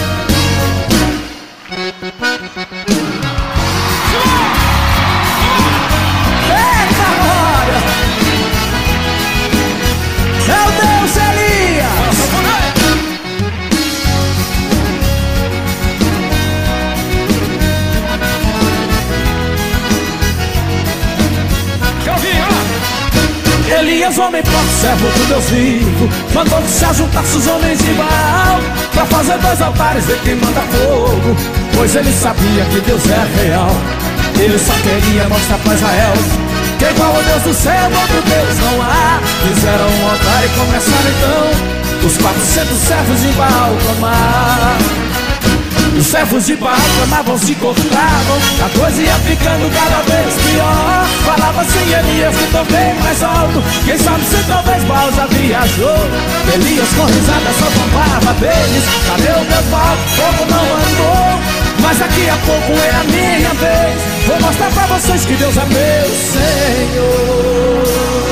Elias, homem forte, servo do Deus vivo, mandou que se ajuntasse os homens de Baal pra fazer dois altares de quem manda fogo, pois ele sabia que Deus é real. Ele só queria mostrar pra Israel que igual ao Deus do céu, outro Deus não há. Fizeram um altar e começaram então os quatrocentos servos de Baal clamar. Os servos de Baal clamavam, se encontravam, a coisa ia ficando cada vez pior. Falava assim, Elias gritou bem mais alto, quem sabe se talvez Baal já viajou. Elias com risada só zombava deles, cadê o Deus Baal? Fogo não andou, mas daqui a pouco é a minha vez. Vou mostrar pra vocês que Deus é meu Senhor.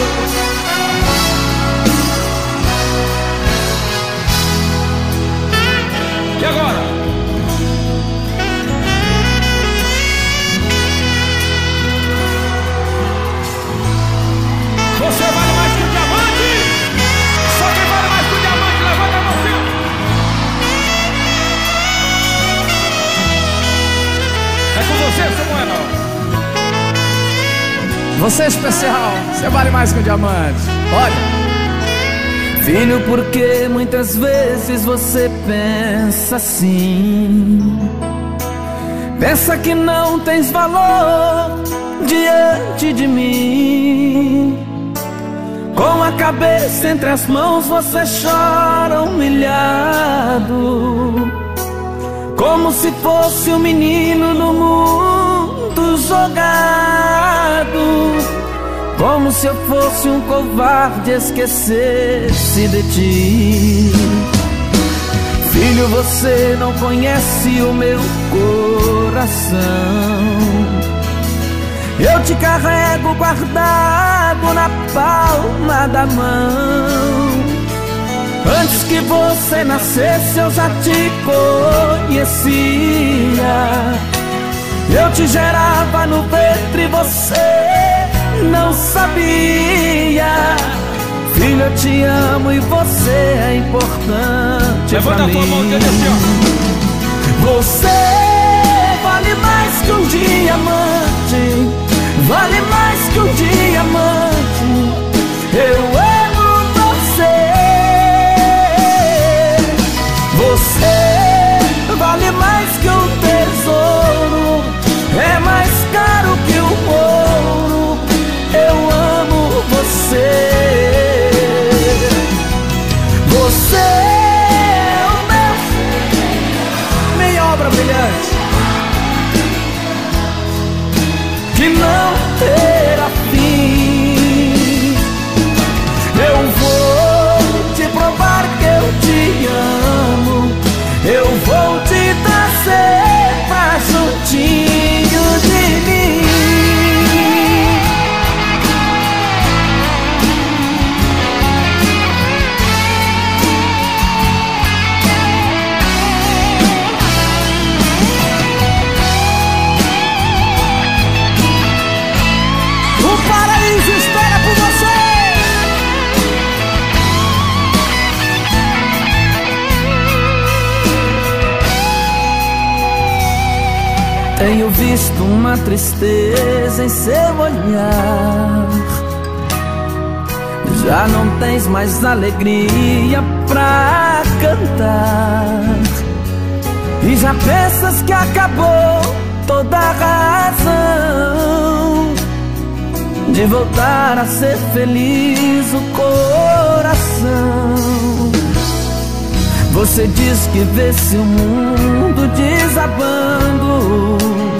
E agora? Você vale mais que o diamante. Só quem vale mais que o diamante, levanta a mão assim. É com você, Samuel. Você é especial, você vale mais que um diamante. Olha, filho, porque muitas vezes você pensa assim, pensa que não tens valor diante de mim. Com a cabeça entre as mãos você chora humilhado, como se fosse um menino no mundo jogado, como se eu fosse um covarde esquecesse de ti. Filho, você não conhece o meu coração, eu te carrego guardado na palma da mão. Antes que você nascesse eu já te conhecia, eu te gerava no ventre e você não sabia. Filho, eu te amo e você é importante. Levanta a tua mão dele assim, ó. Você vale mais que um diamante, vale mais que um diamante. Eu amo você Tenho visto uma tristeza em seu olhar. Já não tens mais alegria pra cantar, e já pensas que acabou toda a razão de voltar a ser feliz o coração. Você diz que vê seu mundo desabando.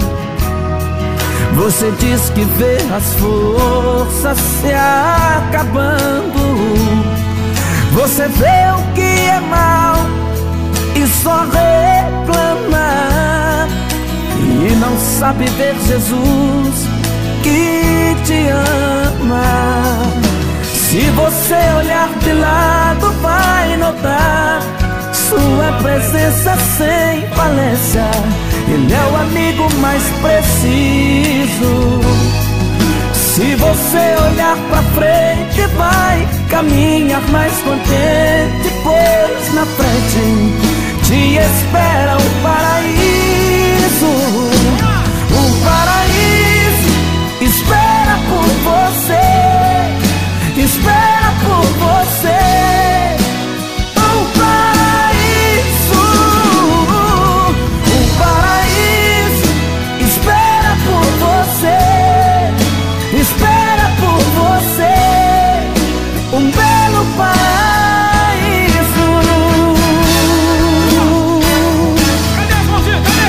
Você diz que vê as forças se acabando. Você vê o que é mal e só reclama, e não sabe ver Jesus que te ama. Se você olhar de lado, vai notar sua presença sem falência. Ele é o amigo mais preciso. Se você olhar pra frente, vai caminhar mais contente, pois na frente te espera um paraíso. Um paraíso espera por você, espera por você. Um paraíso, um paraíso espera por você, espera por você. Um belo paraíso. Cadê as mãozinhas? Cadê?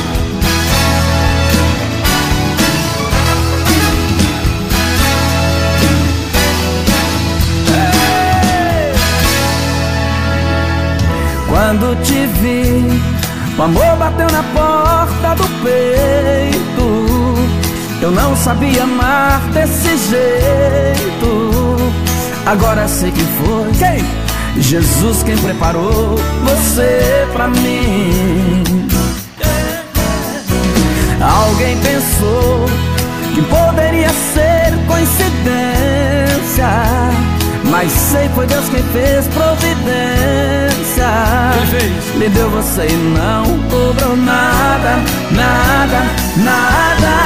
Quando te vi, o amor bateu na porta do peito. Eu não sabia amar desse jeito. Agora sei que foi quem? Jesus quem preparou você pra mim. Alguém pensou que poderia ser coincidência, mas sei foi Deus quem fez providência. Me deu você e não cobrou nada, nada, nada.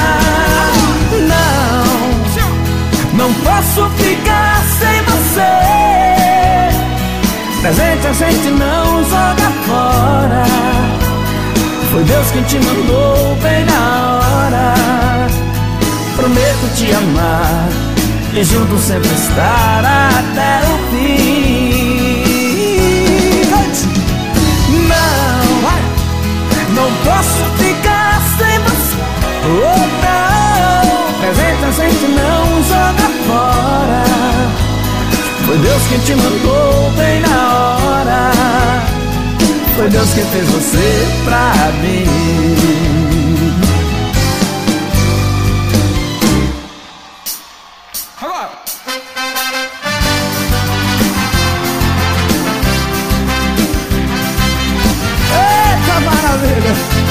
Não, não posso ficar sem você. Presente a gente não joga fora. Foi Deus quem te mandou bem na hora. Prometo te amar e juntos sempre estar até o fim. Não, não posso ficar sem você. Oh não, presente a gente não joga fora. Foi Deus quem te mandou bem na hora. Foi Deus quem fez você pra mim. Agora! Eita maravilha!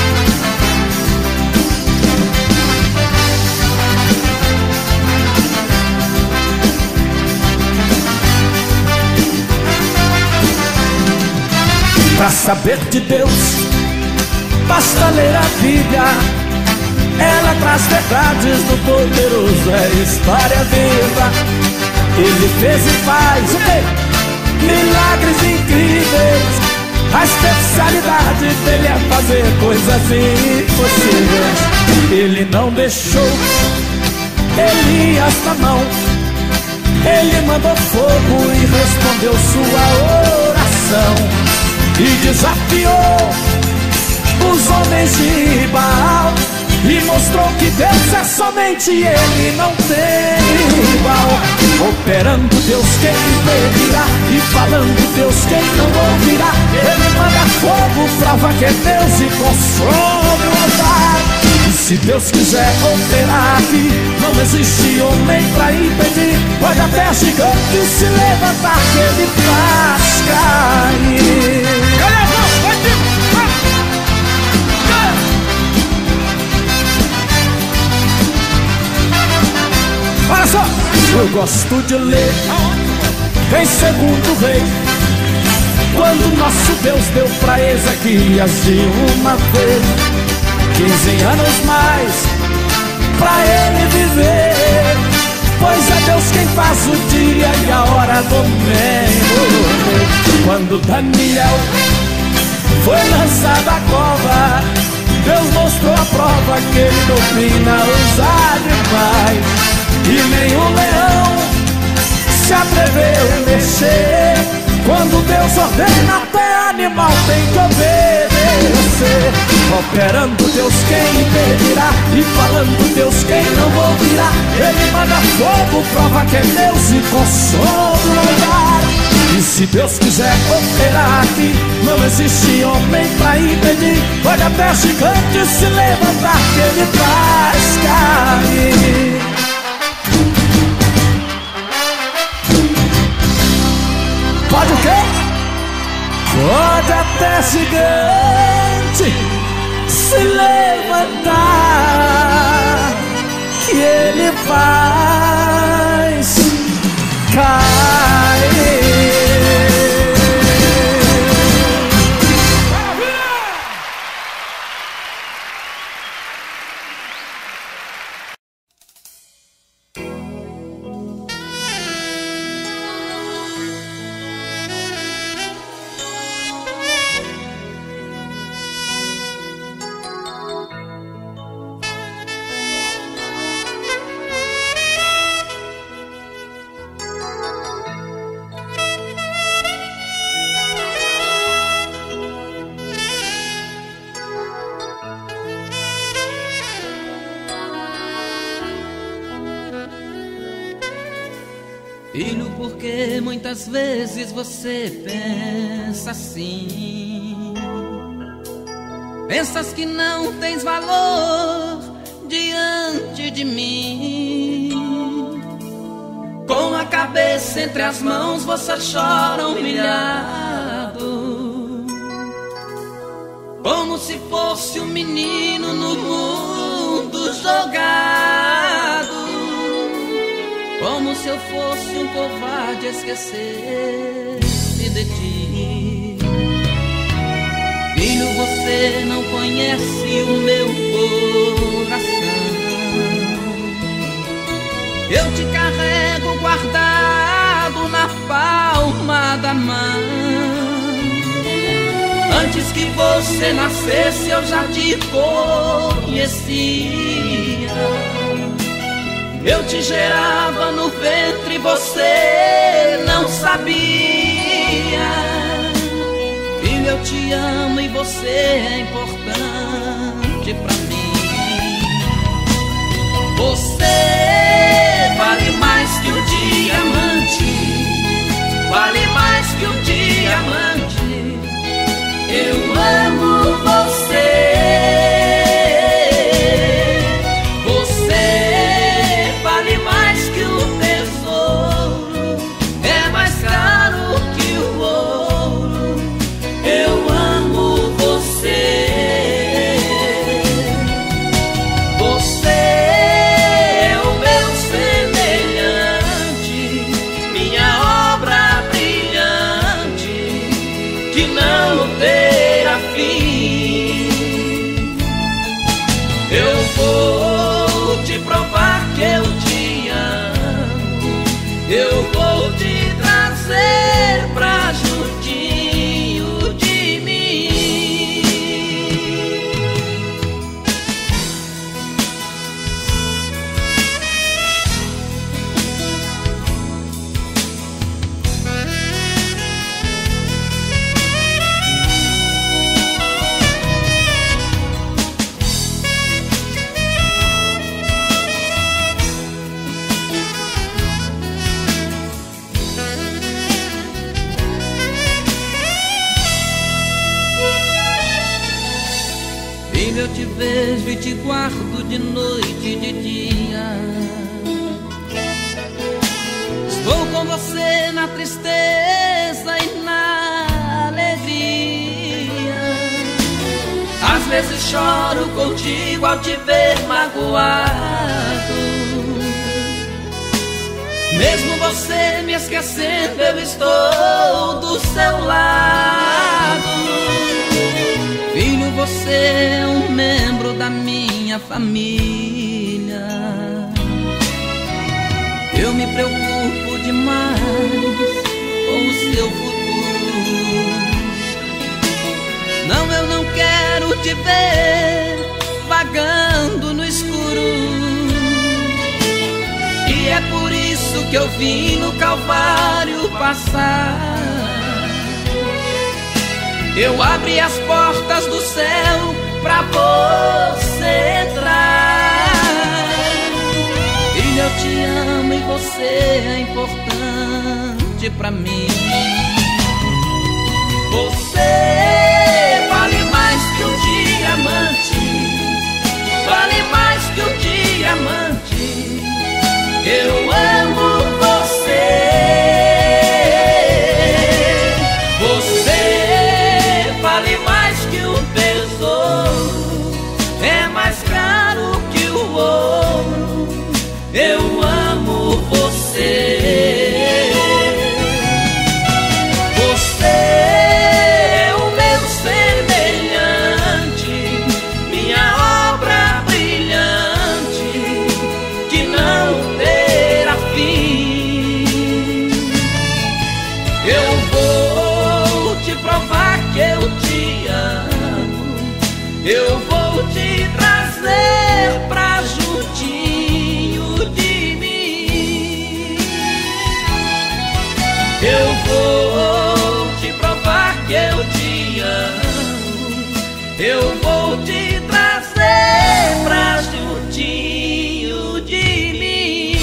Pra saber de Deus, basta ler a Bíblia. Ela traz verdades do poderoso, é história viva. Ele fez e faz o quê? Milagres incríveis. A especialidade dele é fazer coisas impossíveis. Ele não deixou Elias na mão. Ele mandou fogo e respondeu sua oração. E desafiou os homens de Baal e mostrou que Deus é somente Ele, não tem igual. Operando Deus quem impedirá, e falando Deus quem não ouvirá. Ele manda fogo, prova que é Deus e consome o altar. E se Deus quiser operar aqui, não existe homem pra impedir. Pode até gigante se levantar, que Ele faz cair. Olha só, eu gosto de ler em Segundo Rei, quando nosso Deus deu pra Ezequias de uma vez. quinze anos mais pra ele viver, pois é Deus quem faz o dia e a hora do meio. Quando Daniel foi lançado à cova, Deus mostrou a prova que ele domina os animais, e nenhum leão se atreveu a mexer. Quando Deus ordena, até animal tem que obedecer. Operando Deus quem impedirá, e falando Deus quem não ouvirá. Ele manda fogo, prova que é Deus e consome o lugar. E se Deus quiser operar aqui, não existe homem pra impedir. Pode até gigante se levantar que ele faz cair. Pode o quê? Pode até gigante se levantar que ele faz cair. Filho, porque muitas vezes você pensa assim, pensas que não tens valor diante de mim. Com a cabeça entre as mãos você chora humilhado, como se fosse um menino no mundo jogado, como se eu fosse um covarde esquecer-se de ti. Filho, você não conhece o meu coração, eu te carrego guardado na palma da mão. Antes que você nascesse eu já te conhecia, eu te gerava no ventre, você não sabia. Filho, eu te amo e você é importante pra mim. Você vale mais que um diamante, vale mais que um diamante. Eu amo você. Eu te vejo e te guardo de noite e de dia. Estou com você na tristeza e na alegria. Às vezes choro contigo ao te ver magoado. Mesmo você me esquecendo, eu estou do seu lado. Filho, você é um membro da minha família. Eu me preocupo demais com o seu futuro. Não, eu não quero te ver vagando no escuro. E é por isso que eu vim no Calvário passar. Eu abri as portas do céu pra você entrar. Filho, eu te amo e você é importante pra mim. Você vale mais que um diamante, vale mais que um diamante. Eu amo você. Você vale mais que um tesouro, é mais caro que o ouro. Eu amo você. Você é o meu semelhante, minha obra brilhante, que não terá fim. Eu vou te provar que eu te amo. Eu vou te trazer pra juntinho de mim. Eu vou te provar que eu te amo. Eu vou te trazer pra juntinho de mim.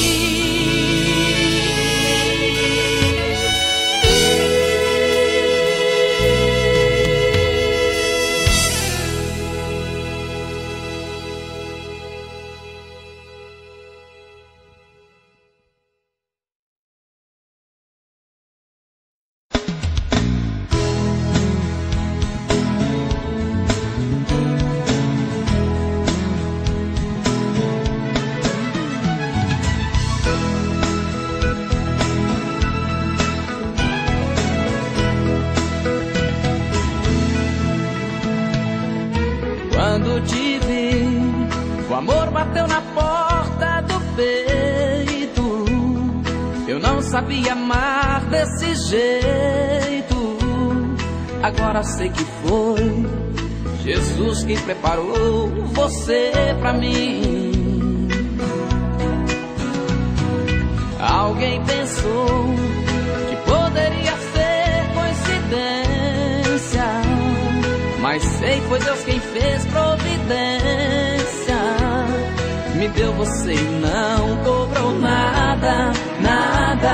Quando te vi, o amor bateu na porta do peito. Eu não sabia amar desse jeito. Agora sei que foi Jesus quem preparou você pra mim. Alguém pensou que poderia ser coincidência, mas sei foi Deus quem fez providência. Me deu você e não cobrou nada, nada.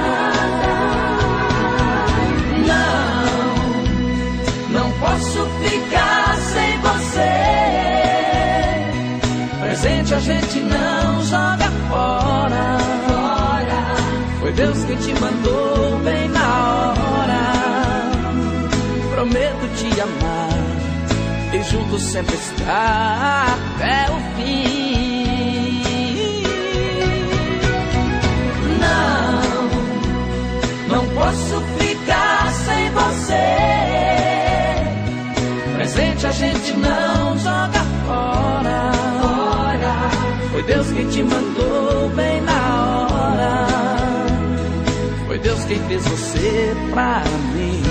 Não, não posso ficar sem você. Presente a gente não joga fora. Foi Deus quem te mandou bem na hora. Prometo te amar e juntos sempre estar até o fim. Não, não posso ficar sem você. Presente a gente não joga fora. Foi Deus quem te mandou bem na hora. Foi Deus quem fez você pra mim.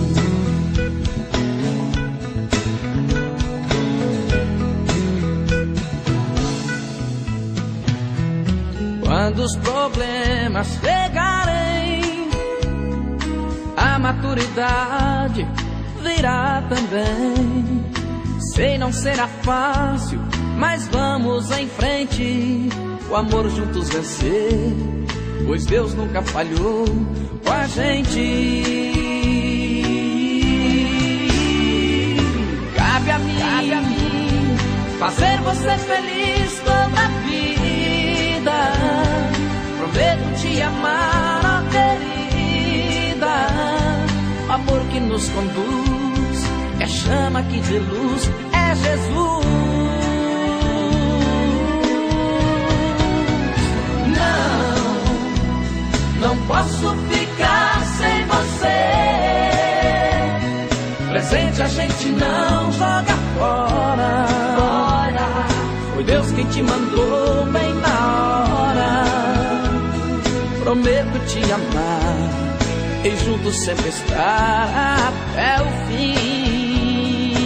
Quando os problemas chegarem, a maturidade virá também. Sei não será fácil, mas vamos em frente. O amor juntos vencer, pois Deus nunca falhou com a gente. Cabe a mim, cabe a mim fazer você feliz toda a vida. Prometo te amar, ó querida. O amor que nos conduz é chama que de luz, é Jesus. Não, não posso ficar sem você. Presente a gente não joga fora. Foi quem te mandou bem na hora. Prometo te amar e juntos sempre estar até o fim.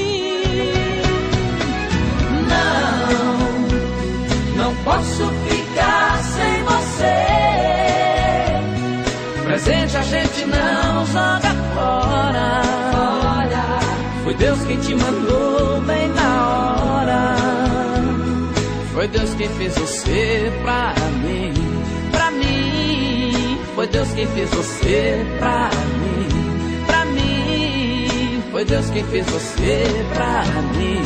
Não, não posso ficar sem você. Presente a gente não joga fora. Foi Deus quem te mandou bem na hora. Foi Deus quem fez você pra mim, pra mim. Foi Deus quem fez você pra mim, pra mim. Foi Deus quem fez você pra mim.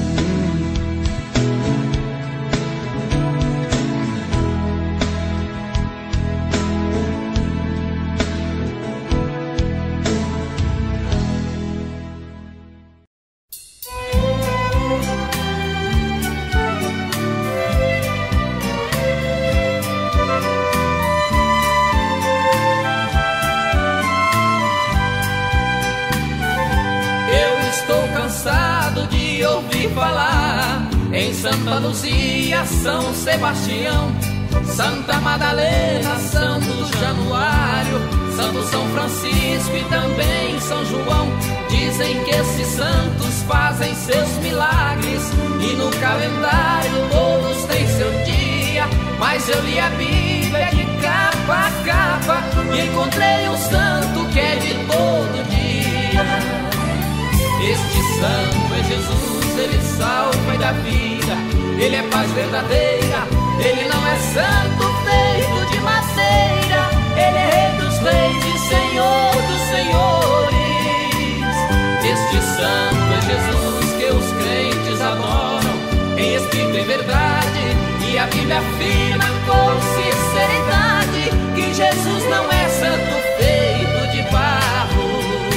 Falar em Santa Luzia, São Sebastião, Santa Madalena, Santo Januário, Santo São Francisco e também São João. Dizem que esses santos fazem seus milagres e no calendário todos têm seu dia. Mas eu li a Bíblia de capa a capa e encontrei um santo que é de todo dia. Este santo é Jesus, ele salva e dá vida, ele é paz verdadeira, ele não é santo feito de madeira, ele é rei dos reis e senhor dos senhores. Este santo é Jesus que os crentes adoram, em espírito e verdade, e a Bíblia afirma com sinceridade que Jesus não é santo feito de barro.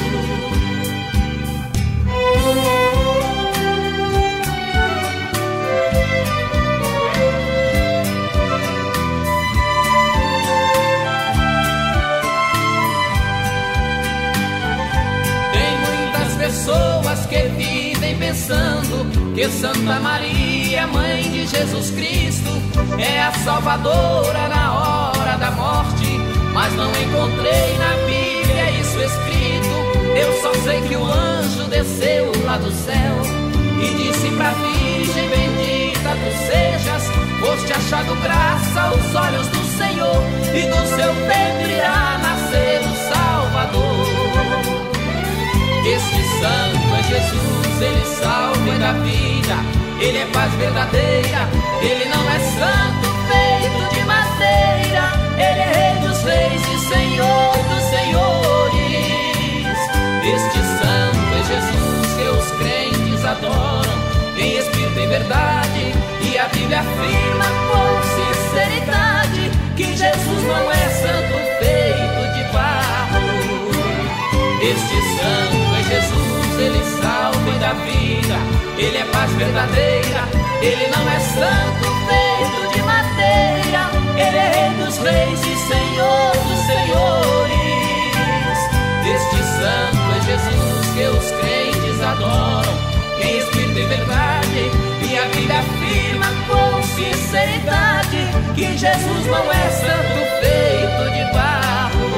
Pessoas que vivem pensando que Santa Maria, mãe de Jesus Cristo, é a salvadora na hora da morte, mas não encontrei na Bíblia isso escrito. Eu só sei que o anjo desceu lá do céu e disse pra virgem: bendita tu sejas, foste achado graça aos olhos do Senhor, e do seu ventre irá nascer o Salvador. Este santo é Jesus, ele salva e dá vida, ele é paz verdadeira, ele não é santo feito de madeira, ele é rei dos reis e senhor dos senhores. Este santo é Jesus que os crentes adoram, em espírito e verdade, e a Bíblia afirma com sinceridade que Jesus não é santo feito de barro. Este santo é Jesus, ele salva e dá vida, ele é paz verdadeira, ele não é santo feito de madeira, ele é rei dos reis e senhor dos senhores. Este santo é Jesus que os crentes adoram, em espírito e verdade, e a Bíblia afirma com sinceridade que Jesus não é santo feito de barro.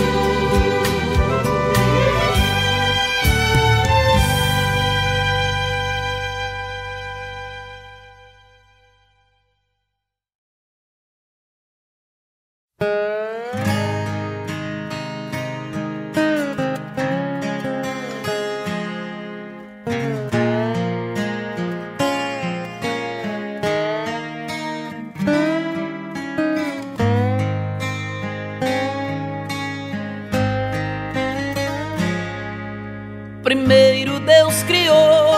Primeiro Deus criou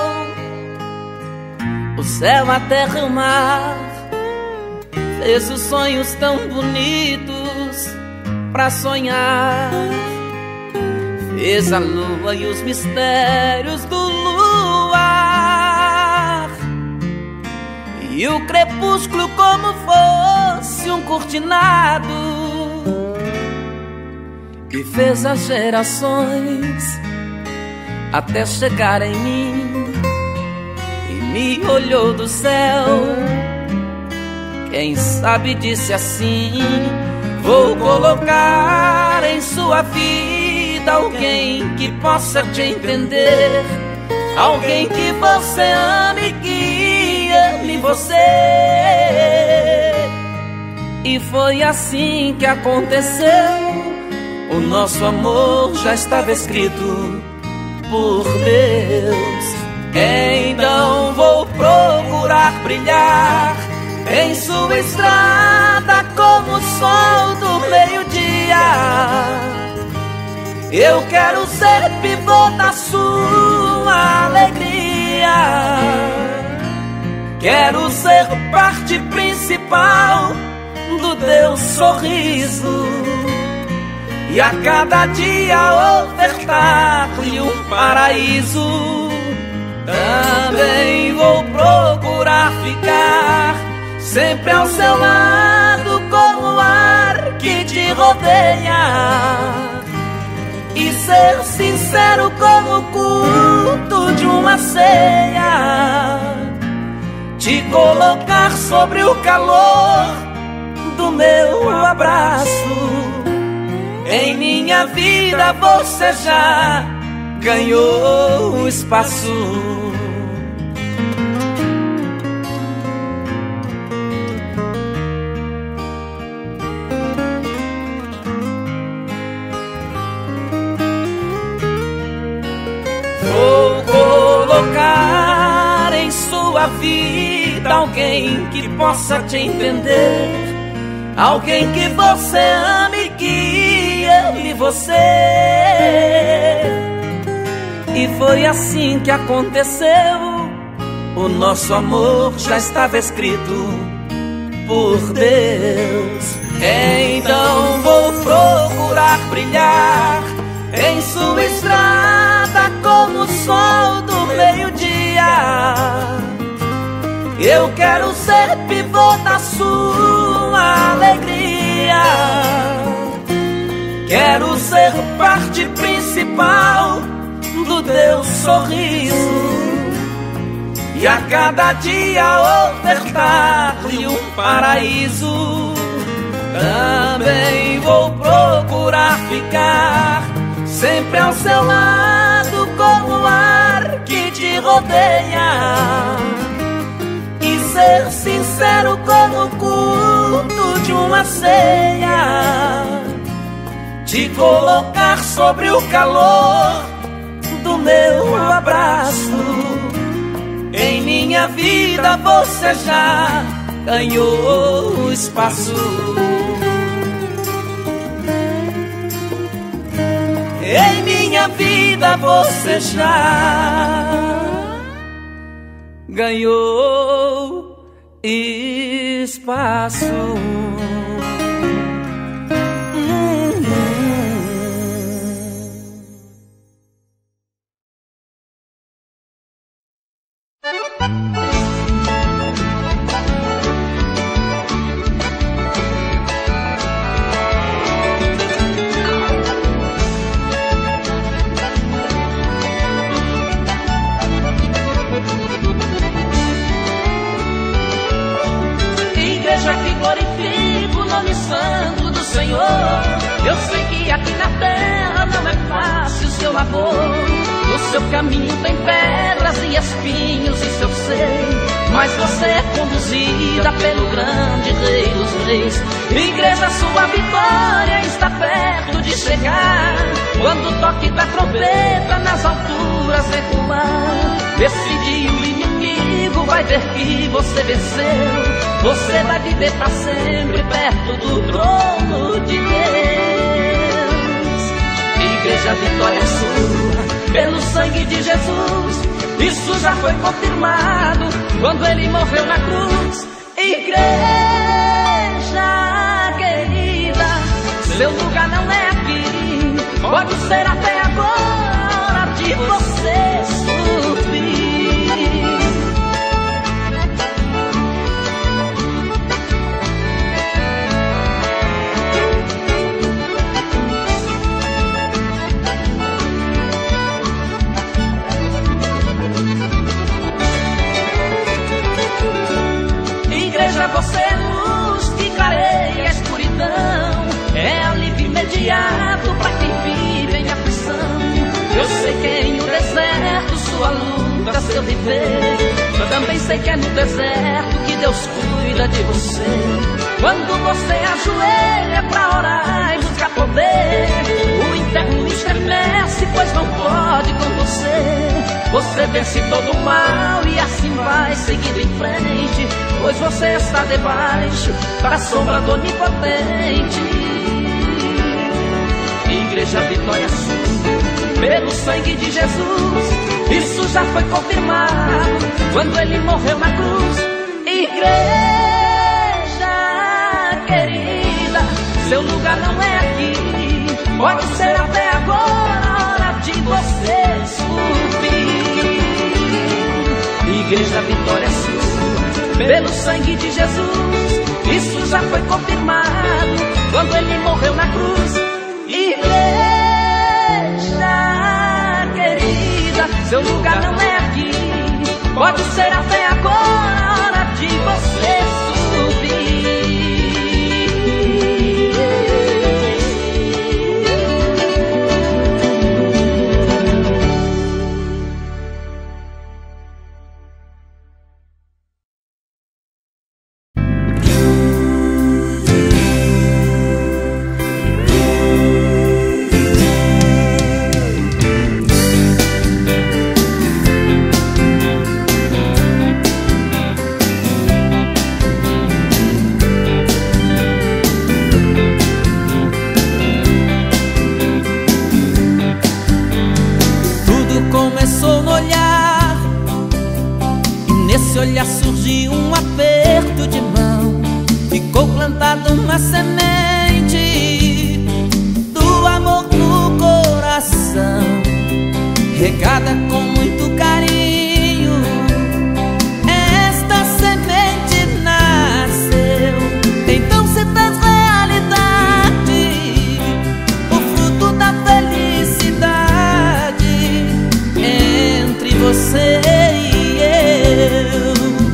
o céu, a terra e o mar, fez os sonhos tão bonitos pra sonhar, fez a lua e os mistérios do luar, e o crepúsculo como fosse um cortinado, e fez as gerações até chegar em mim, e me olhou do céu. Quem sabe disse assim: vou colocar em sua vida alguém que possa te entender, alguém que você ame, que ame você. E foi assim que aconteceu. O nosso amor já estava escrito por Deus. Então vou procurar brilhar em sua estrada como o sol do meio-dia. Eu quero ser pivô da sua alegria. Quero ser parte principal do teu sorriso, e a cada dia ofertar-lhe um paraíso. Também vou procurar ficar sempre ao seu lado, como o ar que te rodeia, e ser sincero como o culto de uma ceia. Te colocar sobre o calor do meu abraço. Em minha vida você já ganhou espaço. Vou colocar em sua vida alguém que possa te entender, alguém que você ame, que ame você. E foi assim que aconteceu. O nosso amor já estava escrito por Deus. Então vou procurar brilhar em sua estrada como o sol do meio-dia. Eu quero ser pivô da sua alegria. Quero ser parte principal do teu sorriso, e a cada dia ofertar-lhe um paraíso. Também vou procurar ficar sempre ao seu lado, como o ar que te rodeia, e ser sincero como o culto de uma ceia. Te colocar sobre o calor do meu abraço. Em minha vida você já ganhou espaço. Em minha vida você já ganhou espaço. Eu sei que aqui na terra não é fácil seu labor. No seu caminho tem pedras e espinhos, isso eu sei, mas você é conduzida pelo grande Rei dos Reis. Igreja, sua vitória está perto de chegar. Quando o toque da trombeta nas alturas ecoar, nesse dia o inimigo vai ver que você venceu. Você vai viver pra sempre perto do trono de Deus. Igreja, a vitória é sua pelo sangue de Jesus. Isso já foi confirmado quando ele morreu na cruz. Igreja querida, seu lugar não é aqui. Pode ser até agora de você subir. sua luta, seu viver. Eu também sei que é no deserto que Deus cuida de você. Quando você ajoelha pra orar e buscar poder, o inferno estremece, pois não pode com você. Você vence todo o mal e assim vai seguindo em frente, pois você está debaixo da sombra do Onipotente. Igreja Vitória Sul, pelo sangue de Jesus, isso já foi confirmado quando ele morreu na cruz. Igreja querida, seu lugar não é aqui, pode ser até agora a hora de você subir. Igreja Vitória Sul, pelo sangue de Jesus, isso já foi confirmado quando ele morreu na cruz. Igreja querida, seu lugar não é aqui, pode ser até agora a hora de você subir. Olhar surgiu um aperto de mão, ficou plantado uma semente do amor no coração, regada com muito carinho. Esta semente nasceu, então se fez realidade o fruto da felicidade entre você e eu.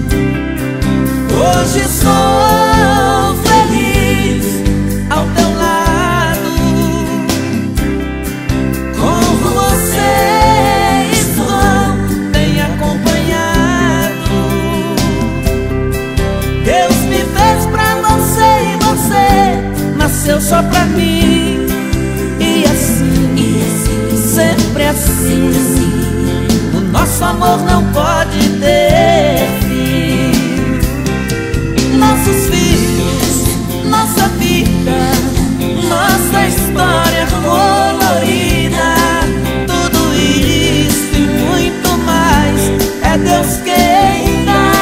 Hoje sou feliz ao teu lado, com você estou bem acompanhado. Deus me fez pra você e você nasceu só pra mim. E assim, e assim, sempre assim, assim, o nosso amor não pode ter fim. Nossos filhos, nossa vida, nossa história colorida, tudo isso e muito mais é Deus quem dá.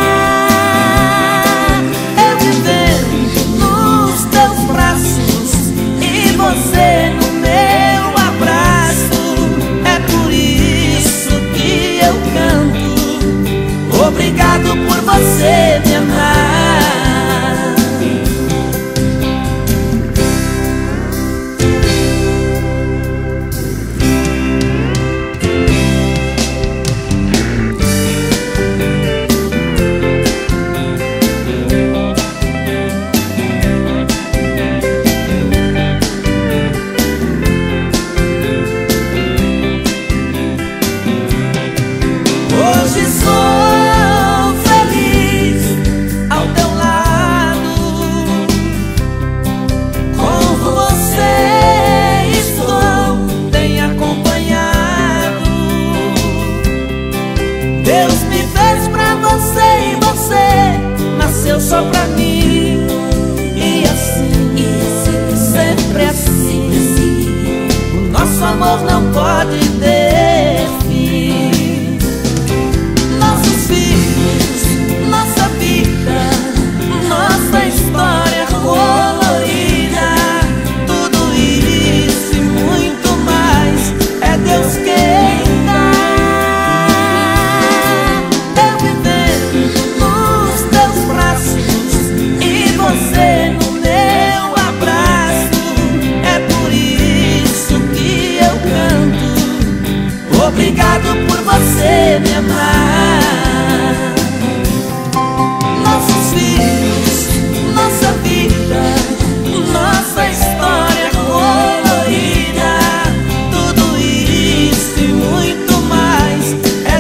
Eu vivendo nos teus braços e você no meu abraço, é por isso que eu canto. Obrigado por você me amar. Hoje sou feliz ao teu lado, com você estou bem acompanhado. Deus me fez pra você e você nasceu só pra mim. E assim, e assim, sempre assim, assim, o nosso amor não pode ter fim. Nossos filhos, nossa vida, nossa história colorida, tudo isso e muito mais é Deus quem dá. Eu vivendo nos teus braços e você no meu abraço, é por isso que eu canto. Obrigado por você me amar. Nossos filhos, nossa vida, nossa história colorida, tudo isso e muito mais é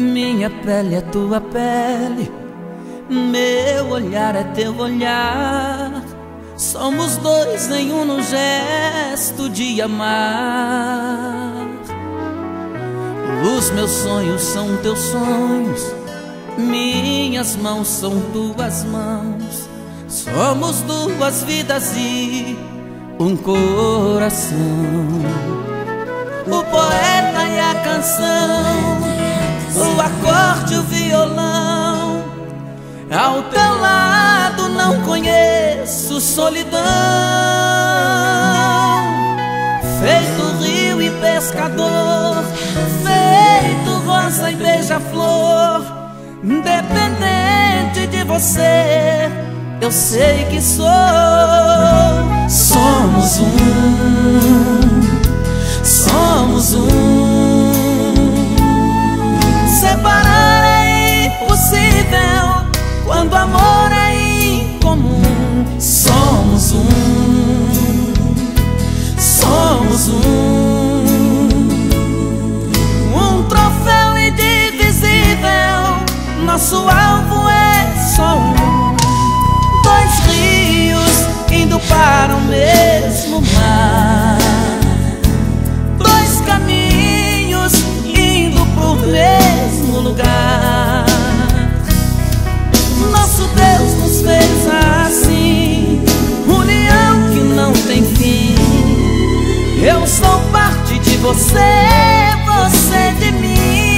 Minha pele é tua pele, meu olhar é teu olhar. Somos dois em um no gesto de amar. Os meus sonhos são teus sonhos, minhas mãos são tuas mãos. Somos duas vidas e um coração. O poeta e a canção, o acorde e o violão. Ao teu lado não conheço solidão. Feito rio e pescador, feito rosa e beija-flor, independente de você, eu sei que sou. Somos um, somos um. Separar é impossível quando amor é incomum. Somos um, somos um. Um troféu indivisível, nosso alvo é só um. Dois rios indo para o mesmo mar, dois caminhos indo pro mesmo lugar. Nosso Deus nos fez assim, união que não tem fim. Eu sou parte de você, você de mim.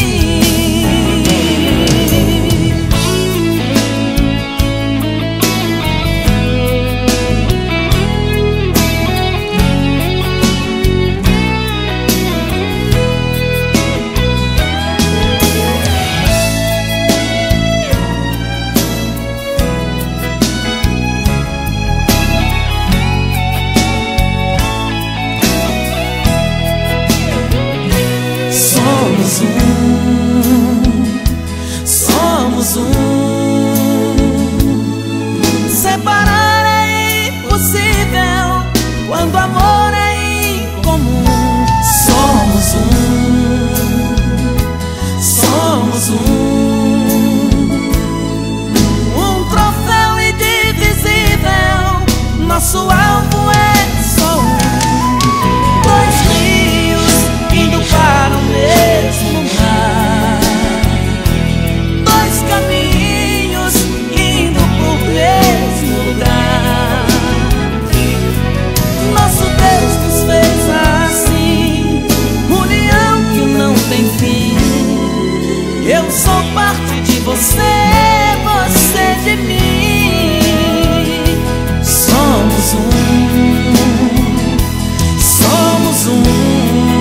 Somos um. Separar é impossível quando amor é incomum. Somos um, somos um. Um troféu indivisível, nosso alvo é só um. Dois rios indo para o mesmo mar, dois caminhos indo pro mesmo lugar. Nosso Deus nos fez assim, união que não tem fim. Eu sou parte de você, você de mim. Somos um, somos um.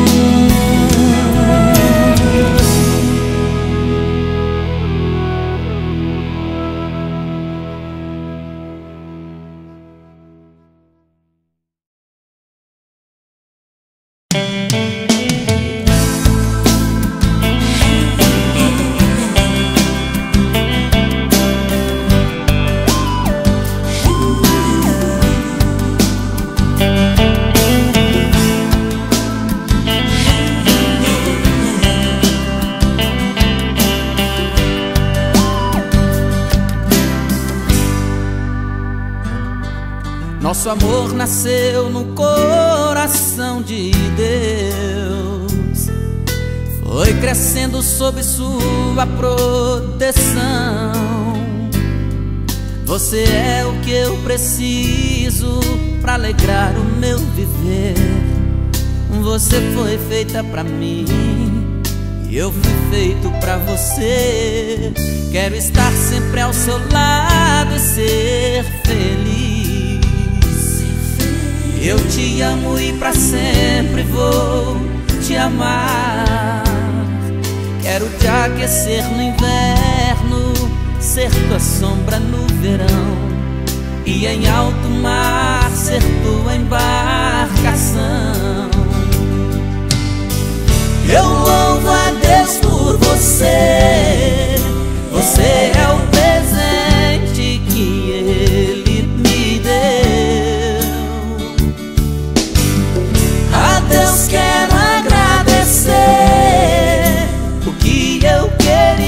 Nosso amor nasceu no coração de Deus, foi crescendo sob sua proteção. Você é o que eu preciso pra alegrar o meu viver. Você foi feita pra mim e eu fui feito pra você. Quero estar sempre ao seu lado e ser feliz. Eu te amo e pra sempre vou te amar. Quero te aquecer no inverno, ser tua sombra no verão, e em alto mar ser tua embarcação. Eu louvo a Deus por você. Você é o presente que Ele me deu. A Deus quero agradecer o que eu queria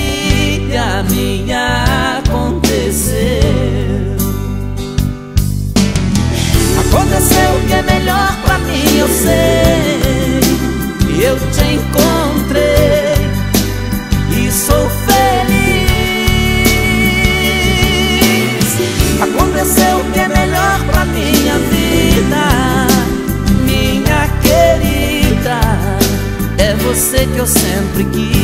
sempre quis.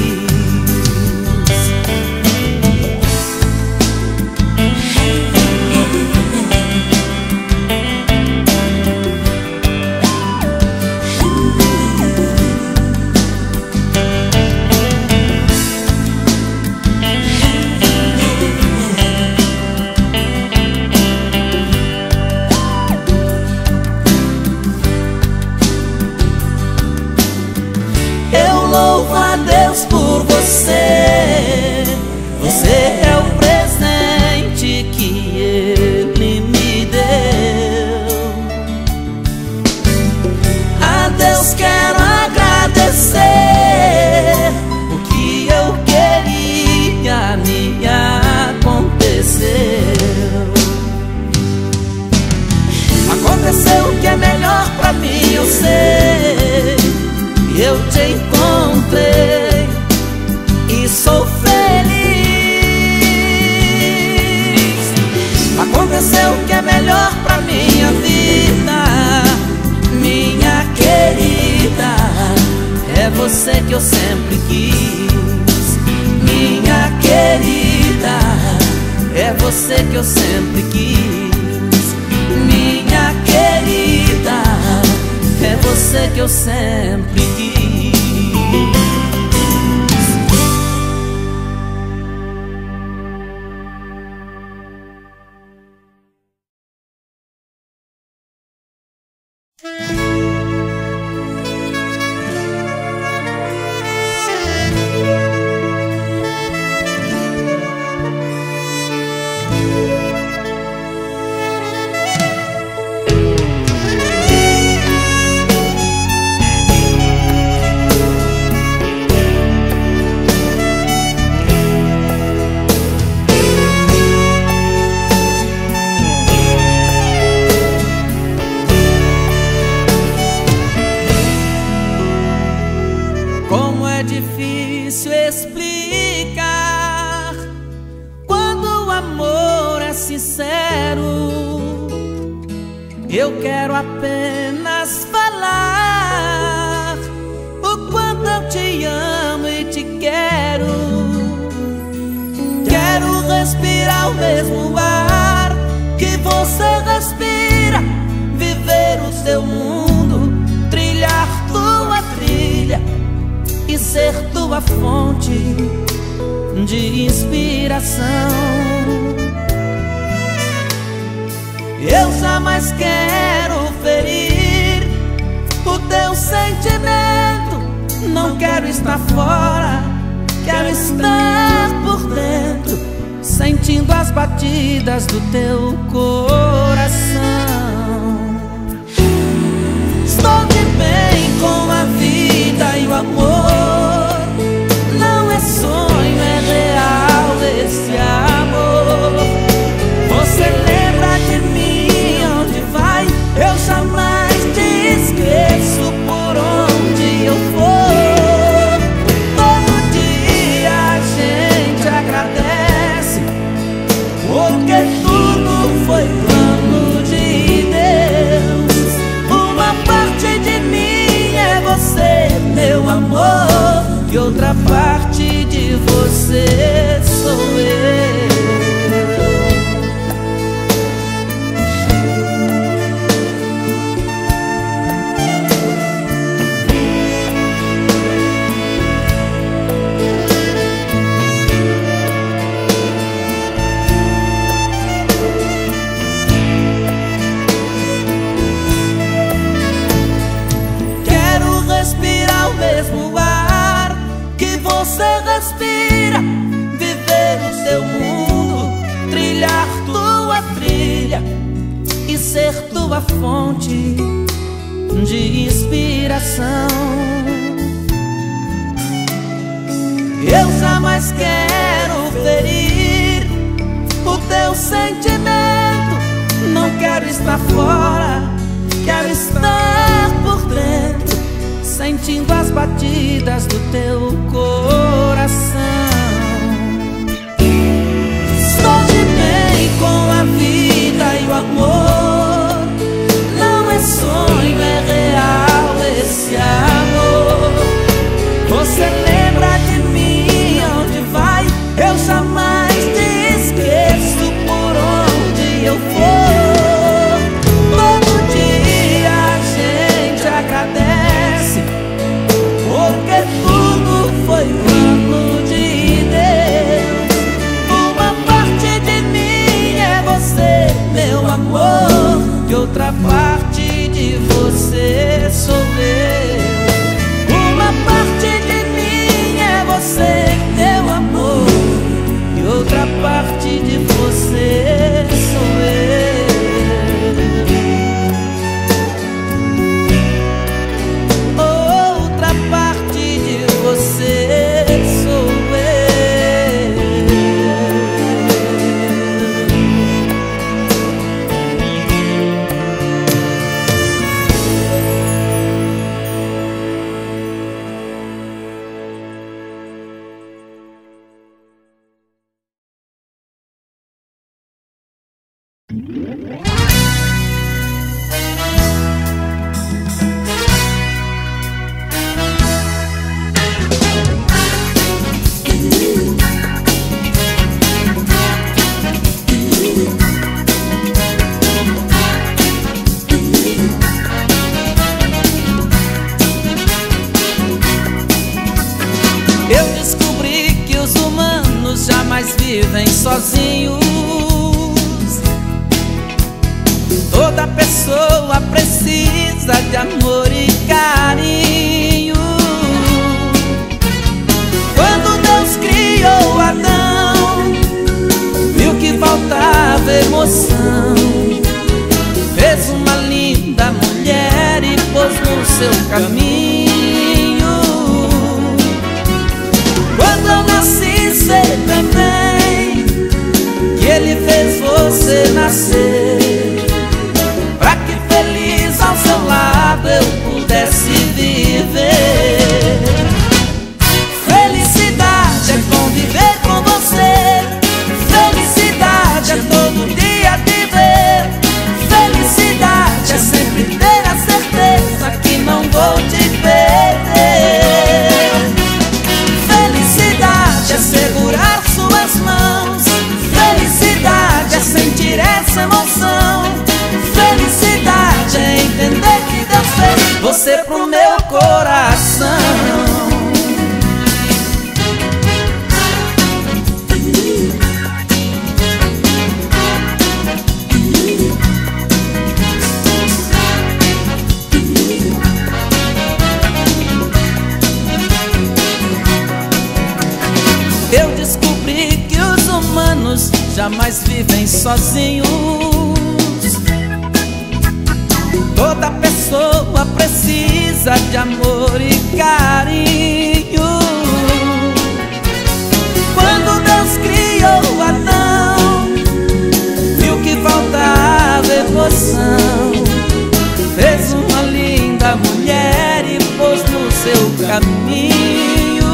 Louvo a Deus por você. Você é o presente que Ele me deu. A Deus quero agradecer. O que eu queria me aconteceu. Aconteceu o que é melhor pra mim, eu sei. Eu te encontrei e sou feliz. Aconteceu o que é melhor pra minha vida, minha querida. É você que eu sempre quis, minha querida. É você que eu sempre quis, minha querida. É você que eu sempre quis. Difícil explicar quando o amor é sincero. Eu quero apenas falar o quanto eu te amo e te quero. Quero respirar o mesmo ar que você respira, viver o seu mundo, trilhar tua trilha e ser tua fonte de inspiração. Eu jamais quero ferir o teu sentimento. Não quero estar fora, quero estar por dentro, sentindo as batidas do teu coração. Estou de bem com a vida e o amor. Não é sonho, é real esse amor. Você lembra de mim onde vai? Eu jamais te esqueço por onde eu for. Todo dia a gente agradece, porque tudo foi plano de Deus. Uma parte de mim é você, meu amor, e outra parte de você sou eu. Quero respirar o mesmo ar que você respira, viver o seu mundo, trilhar tua trilha e ser tua fonte de inspiração. Eu jamais quero ferir o teu sentimento. Não quero estar fora, quero estar por dentro, sentindo as batidas do teu coração. Estou de bem com a vida e o amor. Não é sonho, é real esse amor. Você lembra jamais vivem sozinhos. Toda pessoa precisa de amor e carinho. Quando Deus criou Adão, viu que faltava emoção, fez uma linda mulher e pôs no seu caminho. Quando eu nasci, sei também que Ele fez você nascer, pra que feliz ao seu lado eu pudesse viver. Felicidade é conviver com você, felicidade é todo dia te ver, felicidade é sempre ter a certeza que não vou te perder. Felicidade é segurar suas mãos, felicidade é sentir essa emoção, felicidade é entender que Deus fez você pro meu coração. Eu descobri que os humanos jamais vivem sozinhos. Toda pessoa precisa de amor e carinho. Quando Deus criou Adão, viu que faltava emoção, fez uma linda mulher e pôs no seu caminho.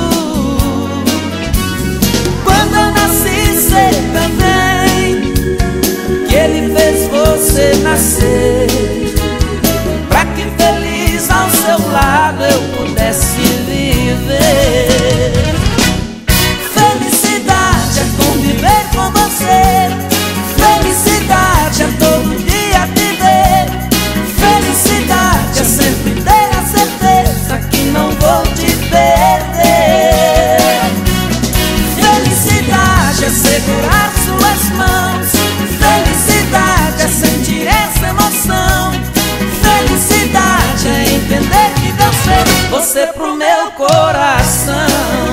Quando eu nasci, sei também que Ele fez você nascer, pra que feliz ao seu lado eu pudesse viver. Felicidade é conviver com você, felicidade é todo dia te ver, felicidade é sempre ter a certeza que não vou te perder. Felicidade é segurar suas mãos, felicidade é sentir essa emoção, felicidade é entender que Deus fez você pro meu coração.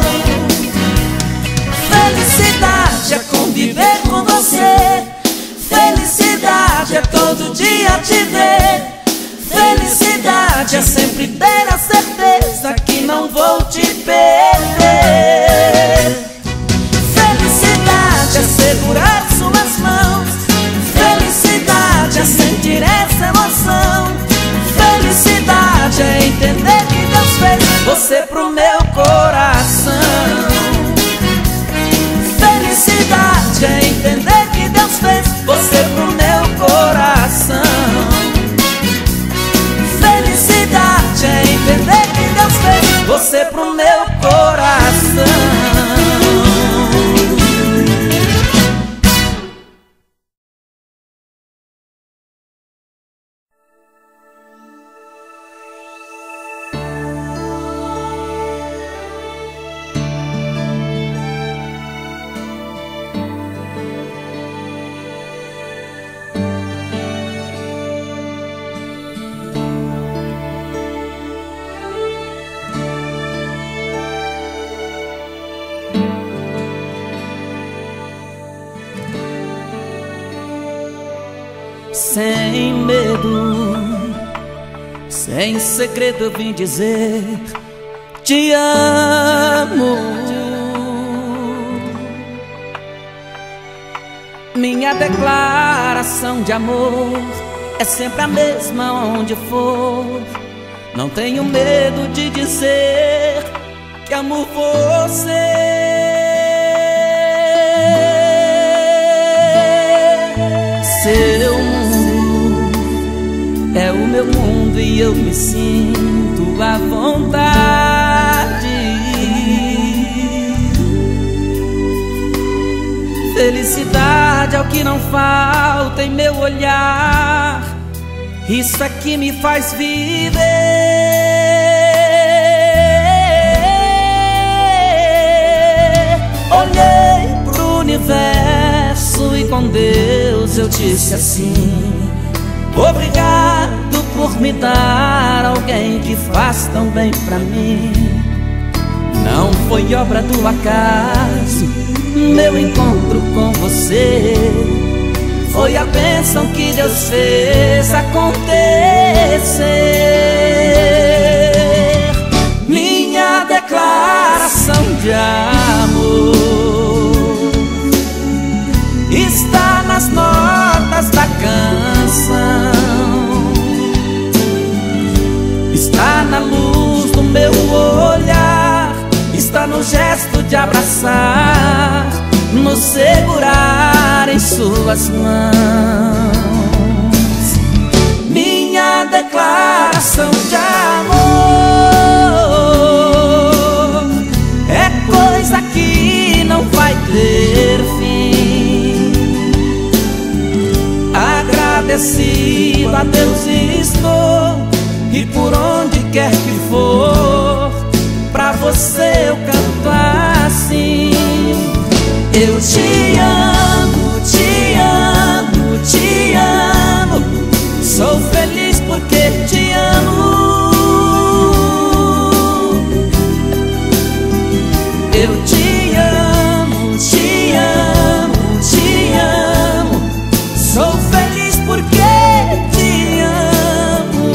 Felicidade é conviver com você, felicidade é todo dia te ver, felicidade é sempre ter a certeza que não vou te perder. Felicidade é segurar suas mãos, felicidade é sentir essa emoção, felicidade é entender que Deus fez você pro meu coração. Felicidade é entender que Deus fez você pro meu coração. Felicidade é entender que Deus fez você pro meu coração. Sem medo, sem segredo eu vim dizer te amo. Minha declaração de amor é sempre a mesma onde for. Não tenho medo de dizer que amo você. Seu mundo é o meu mundo e eu me sinto à vontade. Felicidade é o que não falta em meu olhar. Isso é que me faz viver. Olhei pro sentisse assim. Obrigado por me dar alguém que faz tão bem pra mim. Não foi obra do acaso meu encontro com você, foi a bênção que Deus fez acontecer. Minha declaração de amor está nas notas da canção, está na luz do meu olhar, está no gesto de abraçar, no segurar em suas mãos. Minha declaração de amor é coisa que não vai ter fim. Agradecido a Deus estou, e por onde quer que for, pra você eu canto assim. Eu te amo, te amo, te amo, sou feliz porque te amo. Eu te amo, te amo, te amo, sou feliz porque te amo.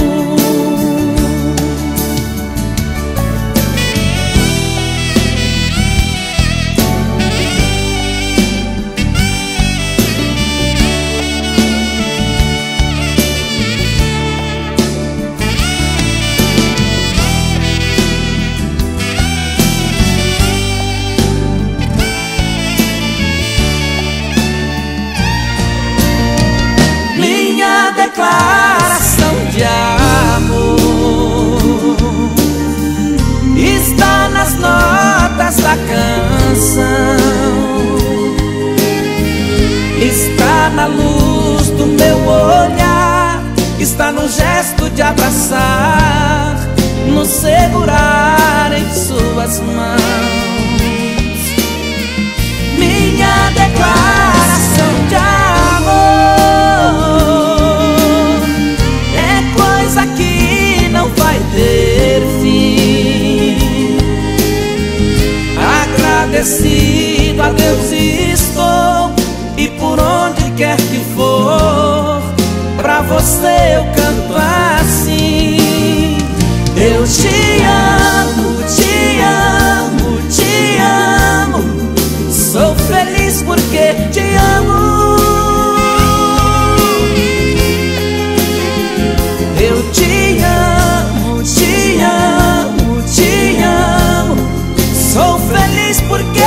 Declaração de amor está nas notas da canção, está na luz do meu olhar, está no gesto de abraçar, no segurar em suas mãos. Minha declaração de amor que não vai ter fim. Agradecido a Deus estou, e por onde quer que for, pra você eu canto assim. Eu te amo, te amo, te amo, sou feliz porque te amo. Eu te amo, te amo, te amo, sou feliz porque